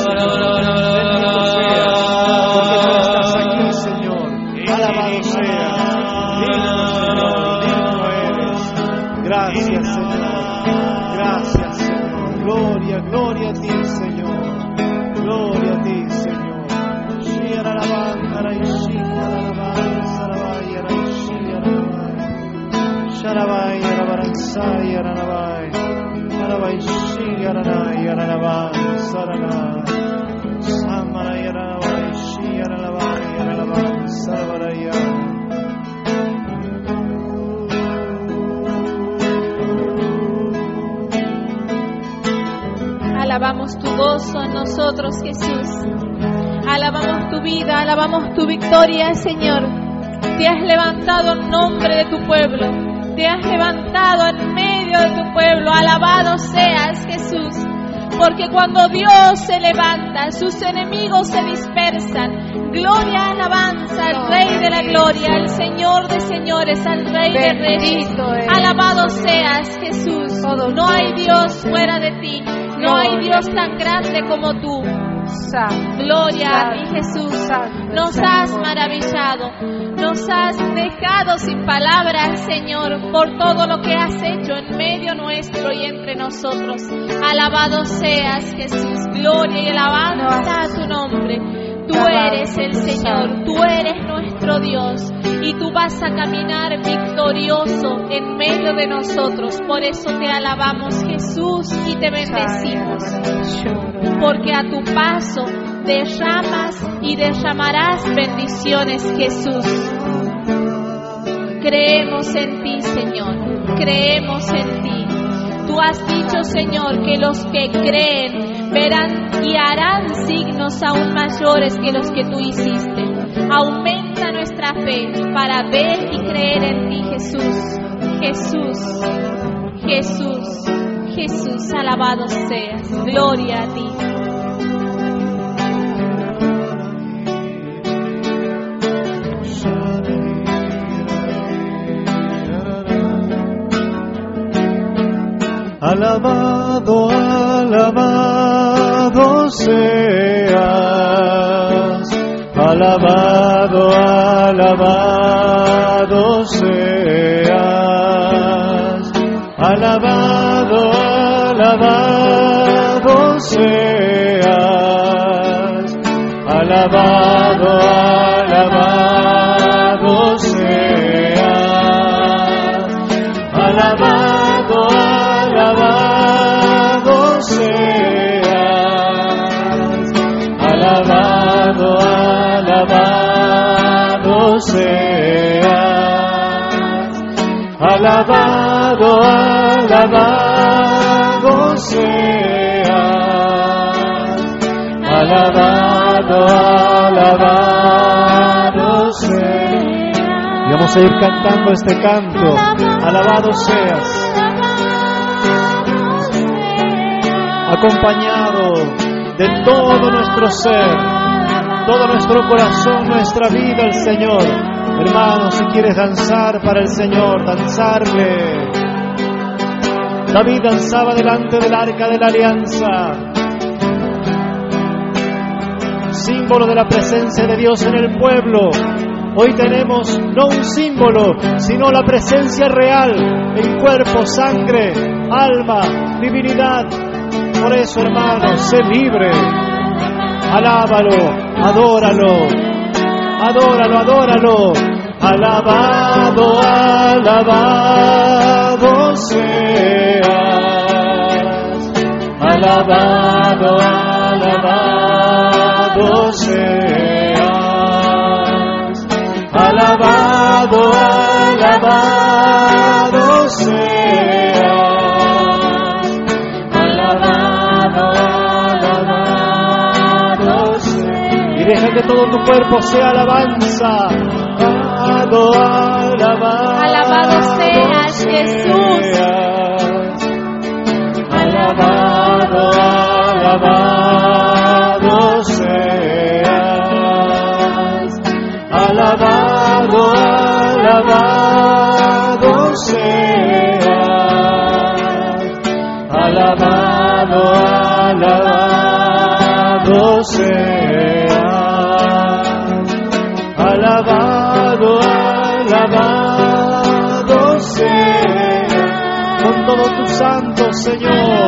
A: Señor. Alabado seas. Digno, Señor, digno eres. Gracias, Señor. Gracias, Señor. Gloria, gloria a ti, Señor. Gloria a ti, Señor. Shia la alabanza, la ishia la alabanza, la vaya, la ishia la alabanza. Sharabaya la baranzaya la alabanza. La vaya, shia la naya la alabanza, la naya. Samaraya la vaya, shia la alabaya, la alabanza, la varaya.
E: Alabamos tu gozo en nosotros, Jesús. Alabamos tu vida, alabamos tu victoria, Señor. Te has levantado en nombre de tu pueblo. Te has levantado en medio de tu pueblo. Alabado seas, Jesús. Porque cuando Dios se levanta, sus enemigos se dispersan. Gloria, alabanza al Rey de la gloria, al Señor de señores, al Rey de reyes. Alabado seas, Jesús. No hay Dios fuera de ti. No hay Dios tan grande como tú. Gloria a ti, Jesús. Nos has maravillado. Nos has dejado sin palabras, Señor, por todo lo que has hecho en medio nuestro y entre nosotros. Alabado seas, Jesús. Gloria y alabanza a tu nombre. Tú eres el Señor, tú eres nuestro Dios y tú vas a caminar victorioso en medio de nosotros. Por eso te alabamos, Jesús, y te bendecimos. Porque a tu paso derramas y derramarás bendiciones, Jesús. Creemos en ti, Señor, creemos en ti. Tú has dicho, Señor, que los que creen verán y harán signos aún mayores que los que tú hiciste. Aumenta nuestra fe para ver y creer en ti, Jesús. Jesús, Jesús, Jesús, alabado seas. Gloria a ti.
A: Alabado, alabado seas, alabado, alabado seas, alabado, alabado seas, alabado, alabado seas, alabado, alabado seas, alabado, alabado seas, alabado, alabado seas, alabado, alabado seas. Y vamos a ir cantando este canto. Alabado seas. Acompañado de todo nuestro ser, todo nuestro corazón, nuestra vida al Señor. Hermano, si quieres danzar para el Señor, danzarle. David danzaba delante del arca de la alianza, símbolo de la presencia de Dios en el pueblo. Hoy tenemos no un símbolo, sino la presencia real en cuerpo, sangre, alma, divinidad. Por eso, hermano, sé libre. Alábalo, adóralo, adóralo, adóralo. Alabado, alabado seas. Alabado, alabado
D: alabado seas, alabado, alabado seas, alabado, alabado seas.
A: Y deja que todo tu cuerpo sea alabanza. Alabado, alabado,
E: Alabado seas, Jesús.
D: Alabado, alabado seas, alabado, alabado seas, alabado, alabado seas, alabado, alabado seas, con todo tu santo, Señor.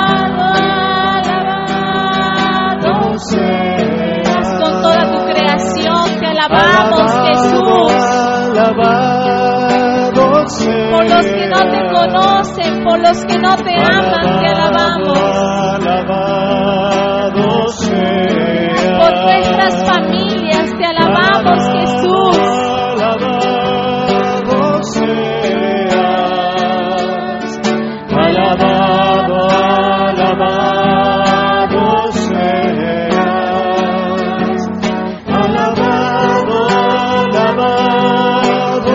E: Con toda tu creación te alabamos, Jesús.
D: Alabado seas,
E: Por los que no te conocen, por los que no te aman, te alabamos.
D: alabado seas,
E: Por nuestras familias te alabamos, Jesús.
D: alabado seas, alabado, alabado seas, alabado, alabado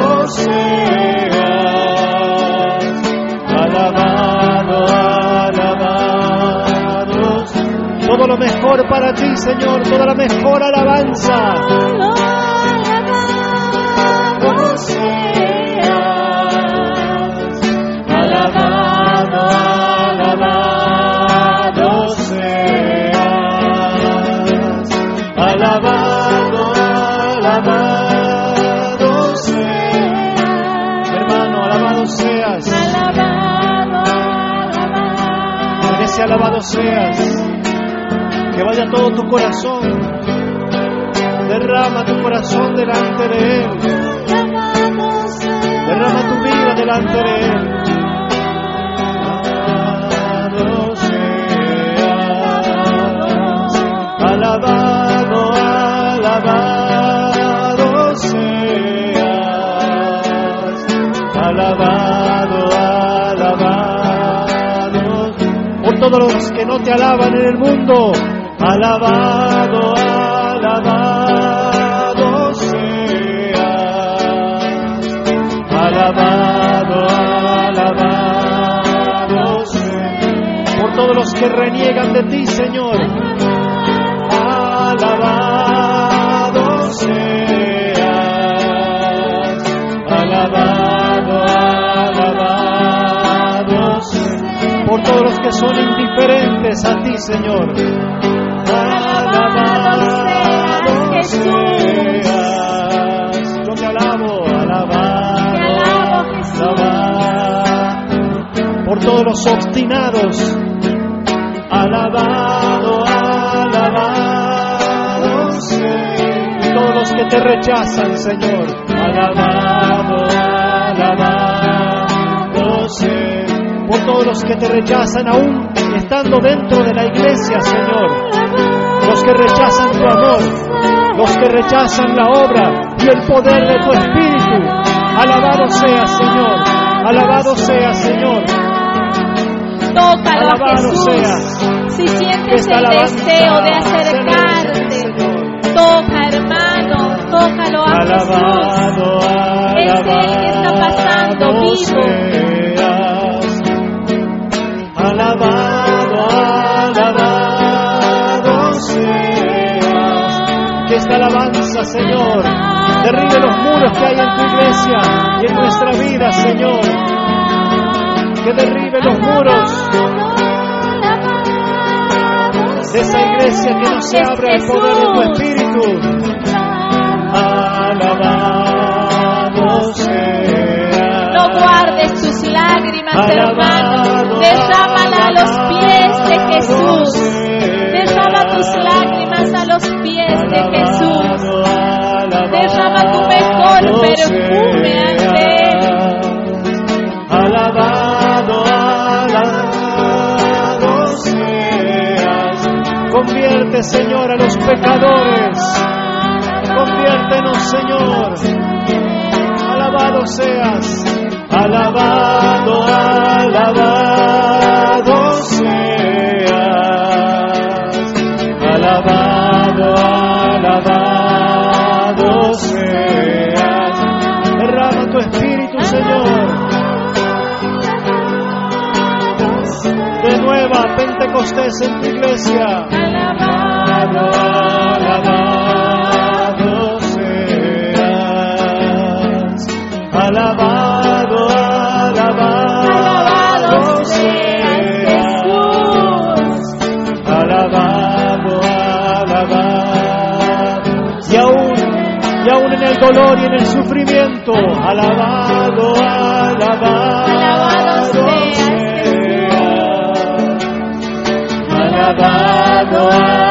D: seas, alabado, alabado.
A: Todo lo mejor para ti, Señor, toda la mejor alabanza.
D: Alabado seas, alabado, alabado seas, alabado, alabado seas.
A: Hermano, alabado seas. En ese alabado seas. Que vaya todo tu corazón. Derrama tu corazón delante de Él. Derrama tu vida delante de Él.
D: Alabado, alabado seas, alabado, alabado.
A: Por todos los que no te alaban en el mundo.
D: Alabado, alabado seas, alabado, alabado seas.
A: Por todos los que reniegan de ti, Señor.
D: Alabado seas, alabado, alabado seas.
A: Por todos los que son indiferentes a ti, Señor.
E: Alabado seas, Jesús.
A: Yo te alabo,
D: Alabado,
E: Te alabo, Jesús.
D: alabado,
A: por todos los obstinados,
D: alabado, alabado seas,
A: y todos los que te rechazan, Señor.
D: alabado, alabado seas,
A: Por todos los que te rechazan aún estando dentro de la iglesia, Señor. Los que rechazan tu amor, los que rechazan la obra y el poder de tu Espíritu. Alabado sea, Señor. Alabado sea, Señor.
E: Tócalo a
A: Alabado
E: Jesús.
A: seas.
E: Si
A: Que
E: sientes
A: esta
E: el
A: alabanza
E: deseo de
A: sea
E: acercarte,
A: Señor.
E: toca, hermano, tócalo a Jesús.
D: alabado,
E: Es Él que está pasando
D: alabado
E: vivo.
D: seas, alabado, alabado seas,
A: Que esta alabanza, Señor, derribe los muros que hay en tu iglesia y en nuestra vida, Señor. Que derribe los muros de esa iglesia que no se abre al poder de tu Espíritu.
D: alabado seas.
E: No guardes tus lágrimas, hermano. Derrámala a los pies de Jesús. Derrama tus lágrimas a los pies de Jesús. Derrama tu mejor perfume ante Él.
D: Alabado, alabado seas.
A: Convierte, Señor, a los los pecadores. Conviértenos, Señor. Alabado seas. Alabado, alabado seas. Alabado, alabado seas. Derrama tu espíritu, Señor. De nueva Pentecostés en tu iglesia. Alabado, alabado seas. Alabado, alabado seas. Alabado, alabado. Y aún, y aún en el dolor y en el sufrimiento. Alabado, alabado seas. Alabado,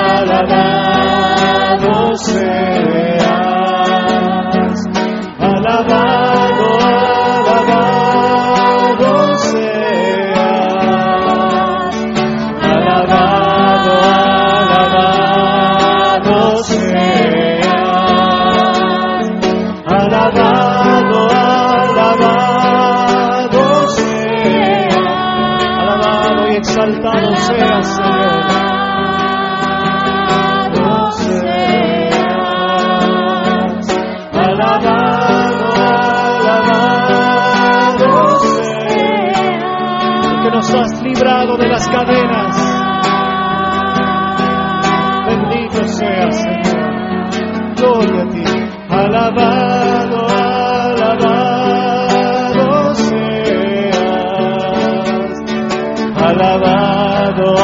A: alabado seas. Alabado, alabado seas. Alabado, alabado seas. Alabado, alabado seas. Alabado y exaltado seas, Señor. Nos has librado de las cadenas. Bendito seas, Señor. Gloria a ti. Alabado, alabado seas. Alabado,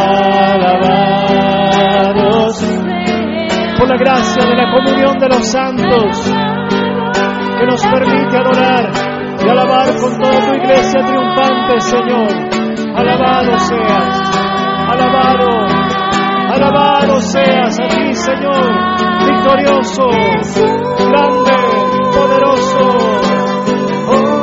A: alabado seas. Por la gracia de la comunión de los santos que nos permite adorar y alabar con toda tu iglesia triunfante, Señor. Alabado seas, alabado, alabado seas a ti, Señor, victorioso, grande, poderoso. Oh,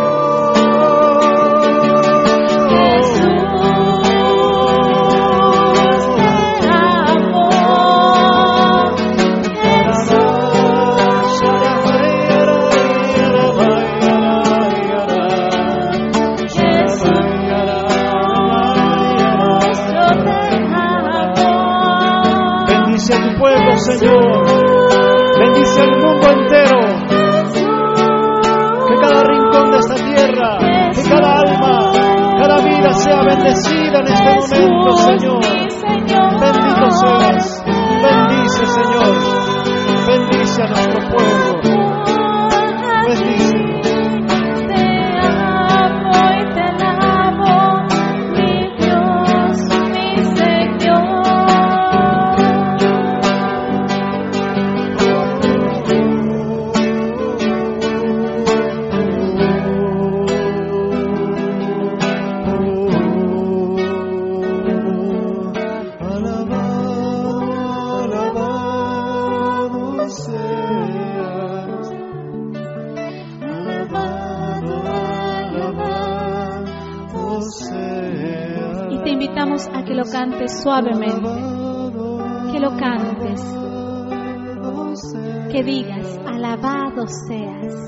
A: Señor, bendice el mundo entero, que cada rincón de esta tierra, que cada alma, cada vida sea bendecida en este momento, Señor. Bendito seas, bendice, Señor, bendice a nuestro pueblo, bendice.
E: A que lo cantes suavemente, que lo cantes, que digas, alabado seas.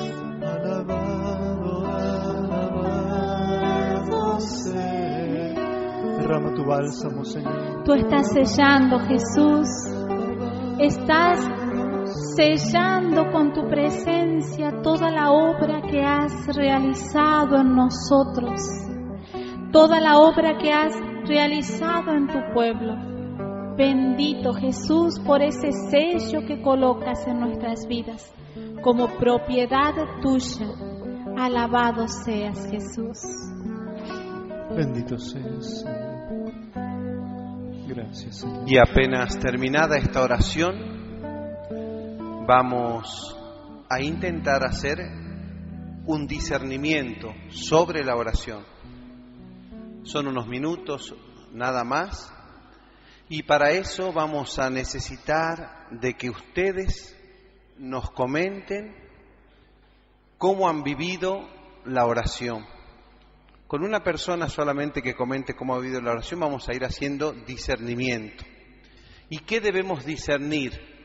A: Derrama tu bálsamo, Señor.
E: Tú estás sellando, Jesús, estás sellando con tu presencia toda la obra que has realizado en nosotros, toda la obra que has realizado en tu pueblo. Bendito Jesús por ese sello que colocas en nuestras vidas como propiedad tuya. Alabado seas, Jesús.
A: Bendito seas, Señor. Gracias, Señor.
H: Y apenas terminada esta oración, vamos a intentar hacer un discernimiento sobre la oración. Son unos minutos nada más, y para eso vamos a necesitar de que ustedes nos comenten cómo han vivido la oración. Con una persona solamente que comente cómo ha vivido la oración vamos a ir haciendo discernimiento. ¿Y qué debemos discernir?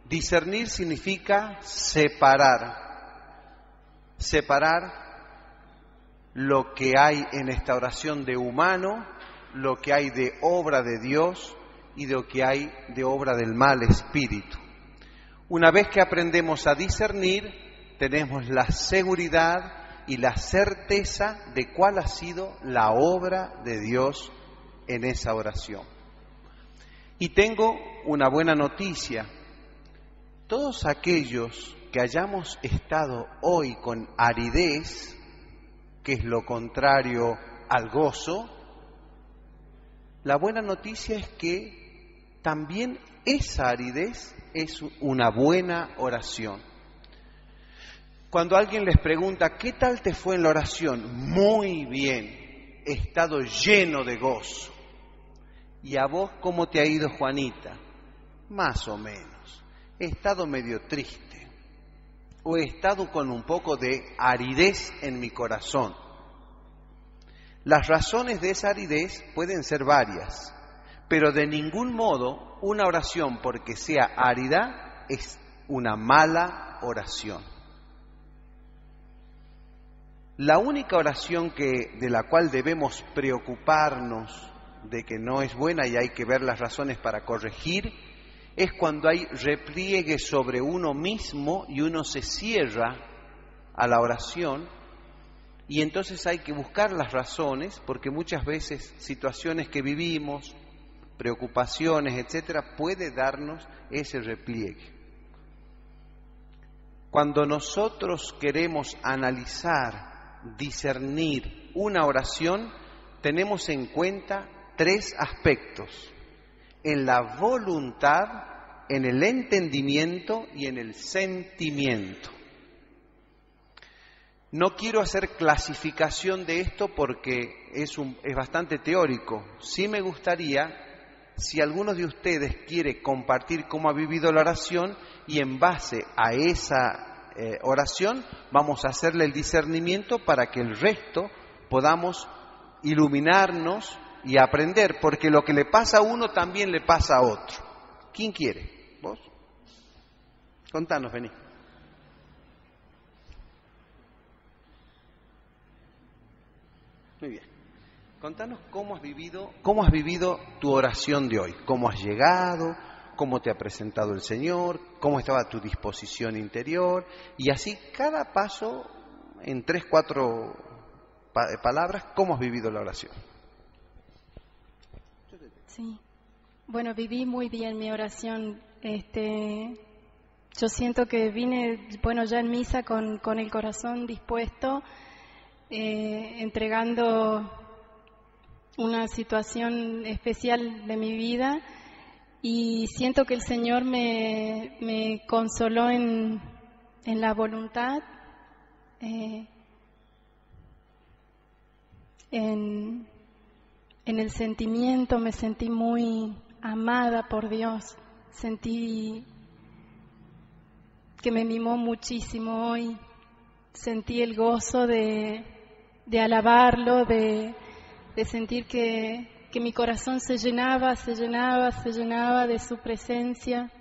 H: Discernir significa separar, separar lo que hay en esta oración de humano, lo que hay de obra de Dios y lo que hay de obra del mal espíritu. Una vez que aprendemos a discernir, tenemos la seguridad y la certeza de cuál ha sido la obra de Dios en esa oración. Y tengo una buena noticia. Todos aquellos que hayamos estado hoy con aridez, que es lo contrario al gozo, la buena noticia es que también esa aridez es una buena oración. Cuando alguien les pregunta, ¿qué tal te fue en la oración? Muy bien, he estado lleno de gozo. ¿Y a vos cómo te ha ido, Juanita? Más o menos. He estado medio triste. O he estado con un poco de aridez en mi corazón. Las razones de esa aridez pueden ser varias, pero de ningún modo una oración porque sea árida es una mala oración. La única oración que, de la cual debemos preocuparnos de que no es buena y hay que ver las razones para corregir, es cuando hay repliegue sobre uno mismo y uno se cierra a la oración, y entonces hay que buscar las razones, porque muchas veces situaciones que vivimos, preocupaciones, etcétera, puede darnos ese repliegue. Cuando nosotros queremos analizar, discernir una oración, tenemos en cuenta tres aspectos: en la voluntad, en el entendimiento y en el sentimiento. No quiero hacer clasificación de esto porque es, un, es bastante teórico. Sí me gustaría, si alguno de ustedes quiere compartir cómo ha vivido la oración, y en base a esa eh, oración vamos a hacerle el discernimiento para que el resto podamos iluminarnos y aprender, porque lo que le pasa a uno también le pasa a otro. ¿Quién quiere? ¿Vos? Contanos, vení. Muy bien. Contanos cómo has vivido, cómo has vivido tu oración de hoy, cómo has llegado, cómo te ha presentado el Señor, cómo estaba tu disposición interior, y así cada paso, en tres, cuatro pa- palabras, cómo has vivido la oración.
I: Sí, bueno, viví muy bien mi oración. Este, yo siento que vine, bueno, ya en misa con, con el corazón dispuesto, eh, entregando una situación especial de mi vida, y siento que el Señor me, me consoló en, en la voluntad, eh, en, en el sentimiento. Me sentí muy amada por Dios, sentí que me mimó muchísimo hoy, sentí el gozo de, de alabarlo, de, de sentir que, que mi corazón se llenaba, se llenaba, se llenaba de su presencia.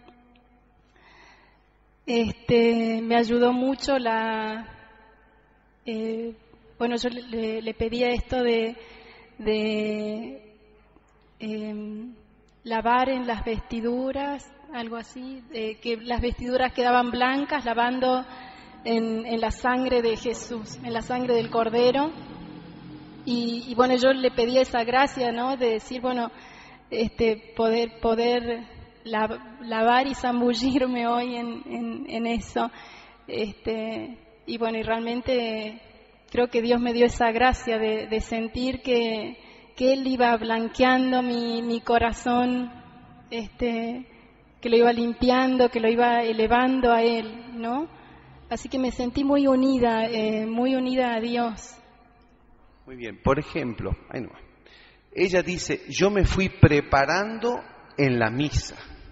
I: Este, me ayudó mucho la, eh, bueno, yo le, le pedía esto de, de eh, lavar en las vestiduras, algo así, eh, que las vestiduras quedaban blancas, lavando en, en la sangre de Jesús, en la sangre del Cordero. Y, y bueno, yo le pedí esa gracia, ¿no?, de decir, bueno, este, poder poder la, lavar y zambullirme hoy en, en, en eso. Este, y bueno, y realmente creo que Dios me dio esa gracia de, de sentir que, que Él iba blanqueando mi, mi corazón, este, que lo iba limpiando, que lo iba elevando a Él, ¿no? Así que me sentí muy unida, eh, muy unida a Dios.
H: Muy bien, por ejemplo, ahí no, ella dice, yo me fui preparando en la misa.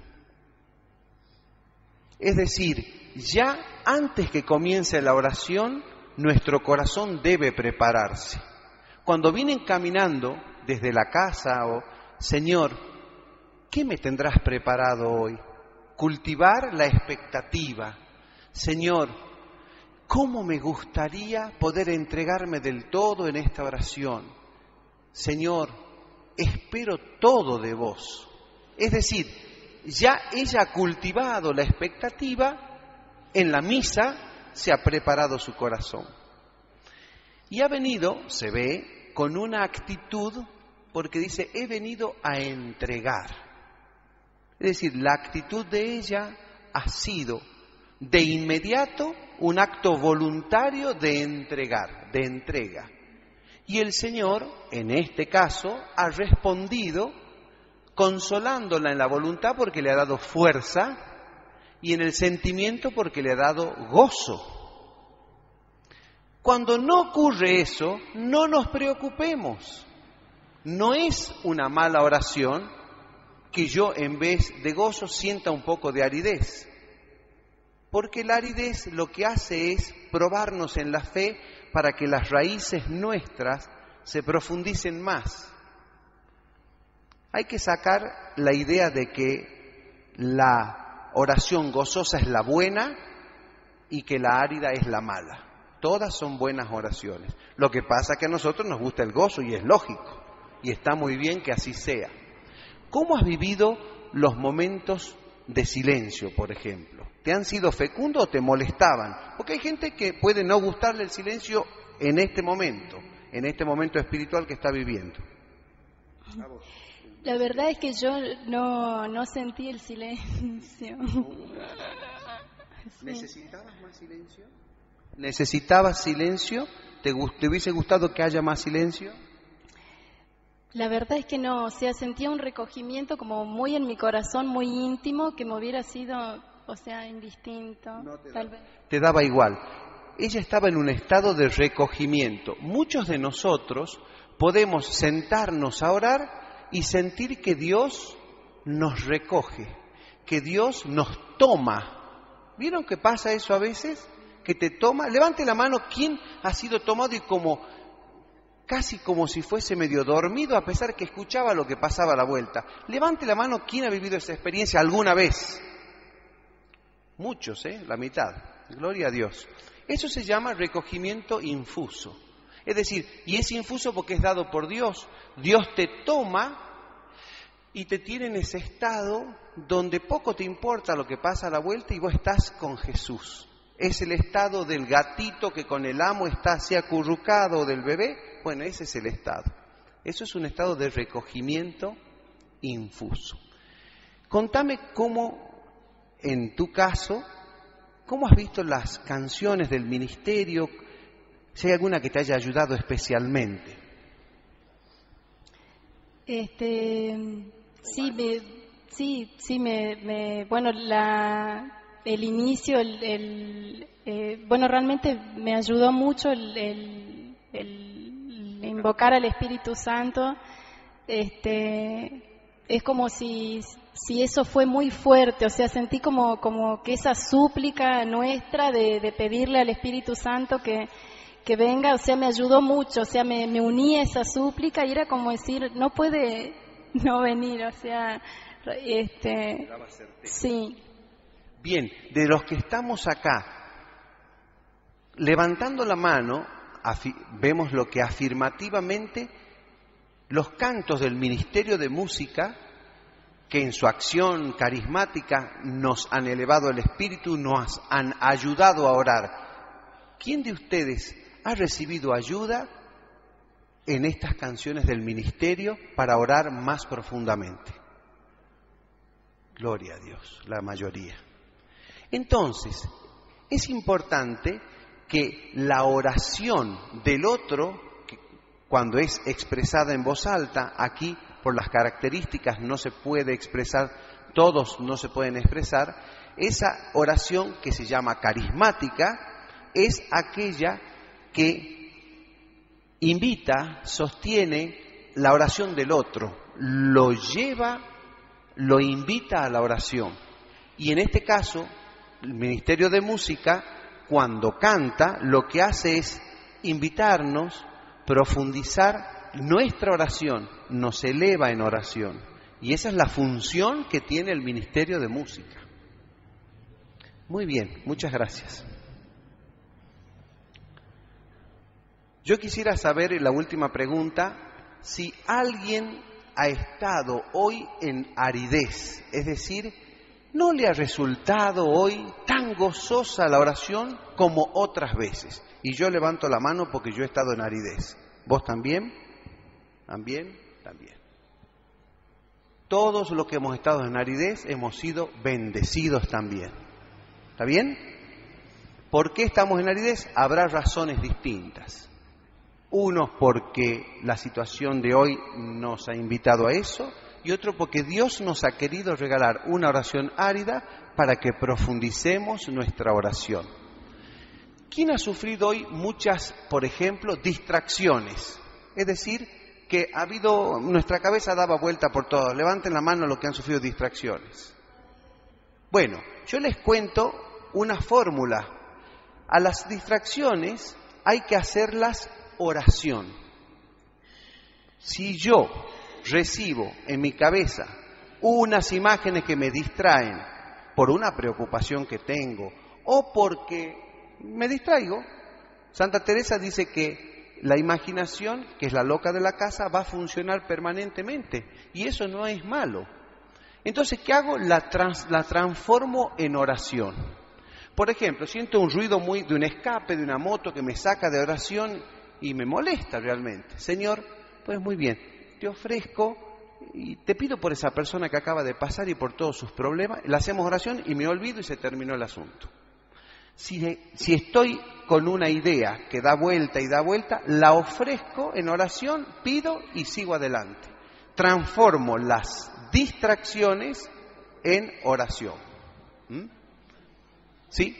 H: Es decir, ya antes que comience la oración, nuestro corazón debe prepararse. Cuando vienen caminando desde la casa o, Señor, ¿qué me tendrás preparado hoy? cultivar la expectativa. Señor, ¿cómo me gustaría poder entregarme del todo en esta oración? Señor, espero todo de vos. Es decir, ya ella ha cultivado la expectativa, en la misa se ha preparado su corazón. Y ha venido, se ve, con una actitud, porque dice, he venido a entregar. Es decir, la actitud de ella ha sido de inmediato un acto voluntario de entregar, de entrega. Y el Señor, en este caso, ha respondido consolándola en la voluntad porque le ha dado fuerza y en el sentimiento porque le ha dado gozo. Cuando no ocurre eso, no nos preocupemos. No es una mala oración que yo en vez de gozo sienta un poco de aridez. Porque la aridez lo que hace es probarnos en la fe para que las raíces nuestras se profundicen más. Hay que sacar la idea de que la oración gozosa es la buena y que la árida es la mala. Todas son buenas oraciones. Lo que pasa es que a nosotros nos gusta el gozo y es lógico. Y está muy bien que así sea. ¿Cómo has vivido los momentos de silencio, por ejemplo? ¿Te han sido fecundos o te molestaban? Porque hay gente que puede no gustarle el silencio en este momento, en este momento espiritual que está viviendo.
I: La verdad es que yo no, no sentí el silencio.
H: ¿Necesitabas más silencio? ¿Necesitabas silencio? ¿Te, ¿Te hubiese gustado que haya más silencio?
I: La verdad es que no, o sea, sentía un recogimiento como muy en mi corazón, muy íntimo, que me hubiera sido, o sea, indistinto.
H: No te,
I: tal
H: daba.
I: vez.
H: Te daba igual. Ella estaba en un estado de recogimiento. Muchos de nosotros podemos sentarnos a orar y sentir que Dios nos recoge, que Dios nos toma. ¿Vieron que pasa eso a veces? Que te toma. Levante la mano, ¿quién ha sido tomado y como casi como si fuese medio dormido a pesar que escuchaba lo que pasaba a la vuelta? Levante la mano, ¿quién ha vivido esa experiencia alguna vez? Muchos, ¿eh? La mitad. Gloria a Dios. Eso se llama recogimiento infuso. Es decir, y es infuso porque es dado por Dios. Dios te toma y te tiene en ese estado donde poco te importa lo que pasa a la vuelta y vos estás con Jesús. Es el estado del gatito que con el amo está así acurrucado, del bebé. Bueno, ese es el estado. Eso es un estado de recogimiento infuso. Contame cómo, en tu caso, cómo has visto las canciones del ministerio, si hay alguna que te haya ayudado especialmente.
I: Este, sí, me, sí, sí, me, me bueno, la, el inicio, el, el eh, bueno, realmente me ayudó mucho el, el, el invocar al Espíritu Santo. Este, es como si, si eso fue muy fuerte, o sea, sentí como, como que esa súplica nuestra de, de pedirle al Espíritu Santo que que venga, o sea, me ayudó mucho, o sea, me, me uní a esa súplica y era como decir, no puede no venir, o sea, este, sí.
H: Bien, de los que estamos acá, levantando la mano, afi- vemos lo que afirmativamente los cantos del Ministerio de Música, que en su acción carismática nos han elevado el espíritu, nos han ayudado a orar. ¿Quién de ustedes ha recibido ayuda en estas canciones del ministerio para orar más profundamente? Gloria a Dios, la mayoría. Entonces, es importante que la oración del otro, que cuando es expresada en voz alta, aquí por las características no se puede expresar, todos no se pueden expresar, esa oración que se llama carismática es aquella que invita, sostiene la oración del otro, lo lleva, lo invita a la oración. Y en este caso, el Ministerio de Música, cuando canta, lo que hace es invitarnos, profundizar nuestra oración, nos eleva en oración. Y esa es la función que tiene el Ministerio de Música. Muy bien, muchas gracias. Yo quisiera saber, en la última pregunta, si alguien ha estado hoy en aridez, es decir, no le ha resultado hoy tan gozosa la oración como otras veces. Y yo levanto la mano porque yo he estado en aridez. ¿Vos también? ¿También? También. Todos los que hemos estado en aridez hemos sido bendecidos también. ¿Está bien? ¿Por qué estamos en aridez? Habrá razones distintas. Unos porque la situación de hoy nos ha invitado a eso, y otro porque Dios nos ha querido regalar una oración árida para que profundicemos nuestra oración. ¿Quién ha sufrido hoy muchas, por ejemplo, distracciones? Es decir, que ha habido, nuestra cabeza daba vuelta por todo. Levanten la mano los que han sufrido distracciones. Bueno, yo les cuento una fórmula. A las distracciones hay que hacerlas oración. Si yo recibo en mi cabeza unas imágenes que me distraen por una preocupación que tengo o porque me distraigo, Santa Teresa dice que la imaginación, que es la loca de la casa, va a funcionar permanentemente y eso no es malo. Entonces, ¿qué hago? La, trans, la transformo en oración. Por ejemplo, siento un ruido muy de un escape de una moto que me saca de oración y me molesta realmente. Señor, pues muy bien, te ofrezco y te pido por esa persona que acaba de pasar y por todos sus problemas. Le hacemos oración y me olvido y se terminó el asunto. Si, si estoy con una idea que da vuelta y da vuelta, la ofrezco en oración, pido y sigo adelante. Transformo las distracciones en oración. ¿Mm? ¿Sí?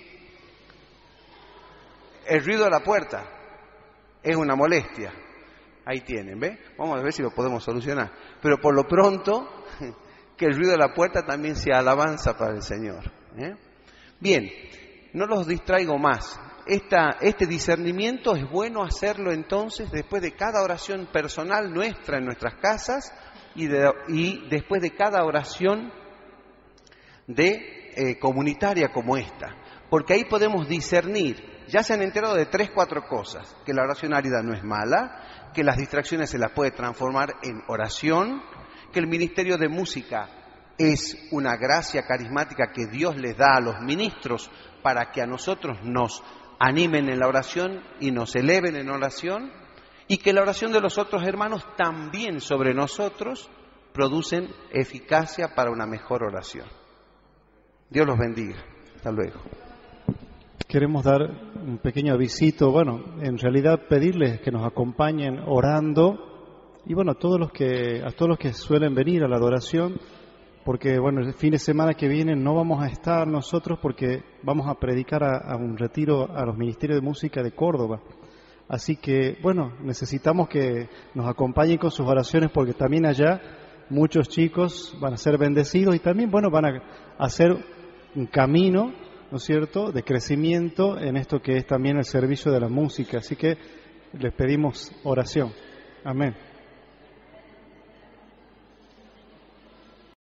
H: El ruido de la puerta es una molestia. Ahí tienen, ¿ves? Vamos a ver si lo podemos solucionar. Pero por lo pronto, que el ruido de la puerta también sea alabanza para el Señor. ¿eh? Bien, no los distraigo más. Esta, este discernimiento es bueno hacerlo entonces después de cada oración personal nuestra en nuestras casas y, de, y después de cada oración de eh, comunitaria como esta. Porque ahí podemos discernir. Ya se han enterado de tres, cuatro cosas. Que la oración árida no es mala, que las distracciones se las puede transformar en oración, que el ministerio de música es una gracia carismática que Dios les da a los ministros para que a nosotros nos animen en la oración y nos eleven en oración, y que la oración de los otros hermanos también sobre nosotros producen eficacia para una mejor oración. Dios los bendiga. Hasta luego.
A: Queremos dar un pequeño avisito, bueno, en realidad pedirles que nos acompañen orando y bueno, a todos los que a todos los que suelen venir a la adoración, porque bueno, el fin de semana que viene no vamos a estar nosotros porque vamos a predicar a, a un retiro a los ministerios de música de Córdoba. Así que bueno, necesitamos que nos acompañen con sus oraciones porque también allá muchos chicos van a ser bendecidos y también bueno, van a hacer un camino, ¿no es cierto?, de crecimiento en esto que es también el servicio de la música. Así que les pedimos oración. Amén.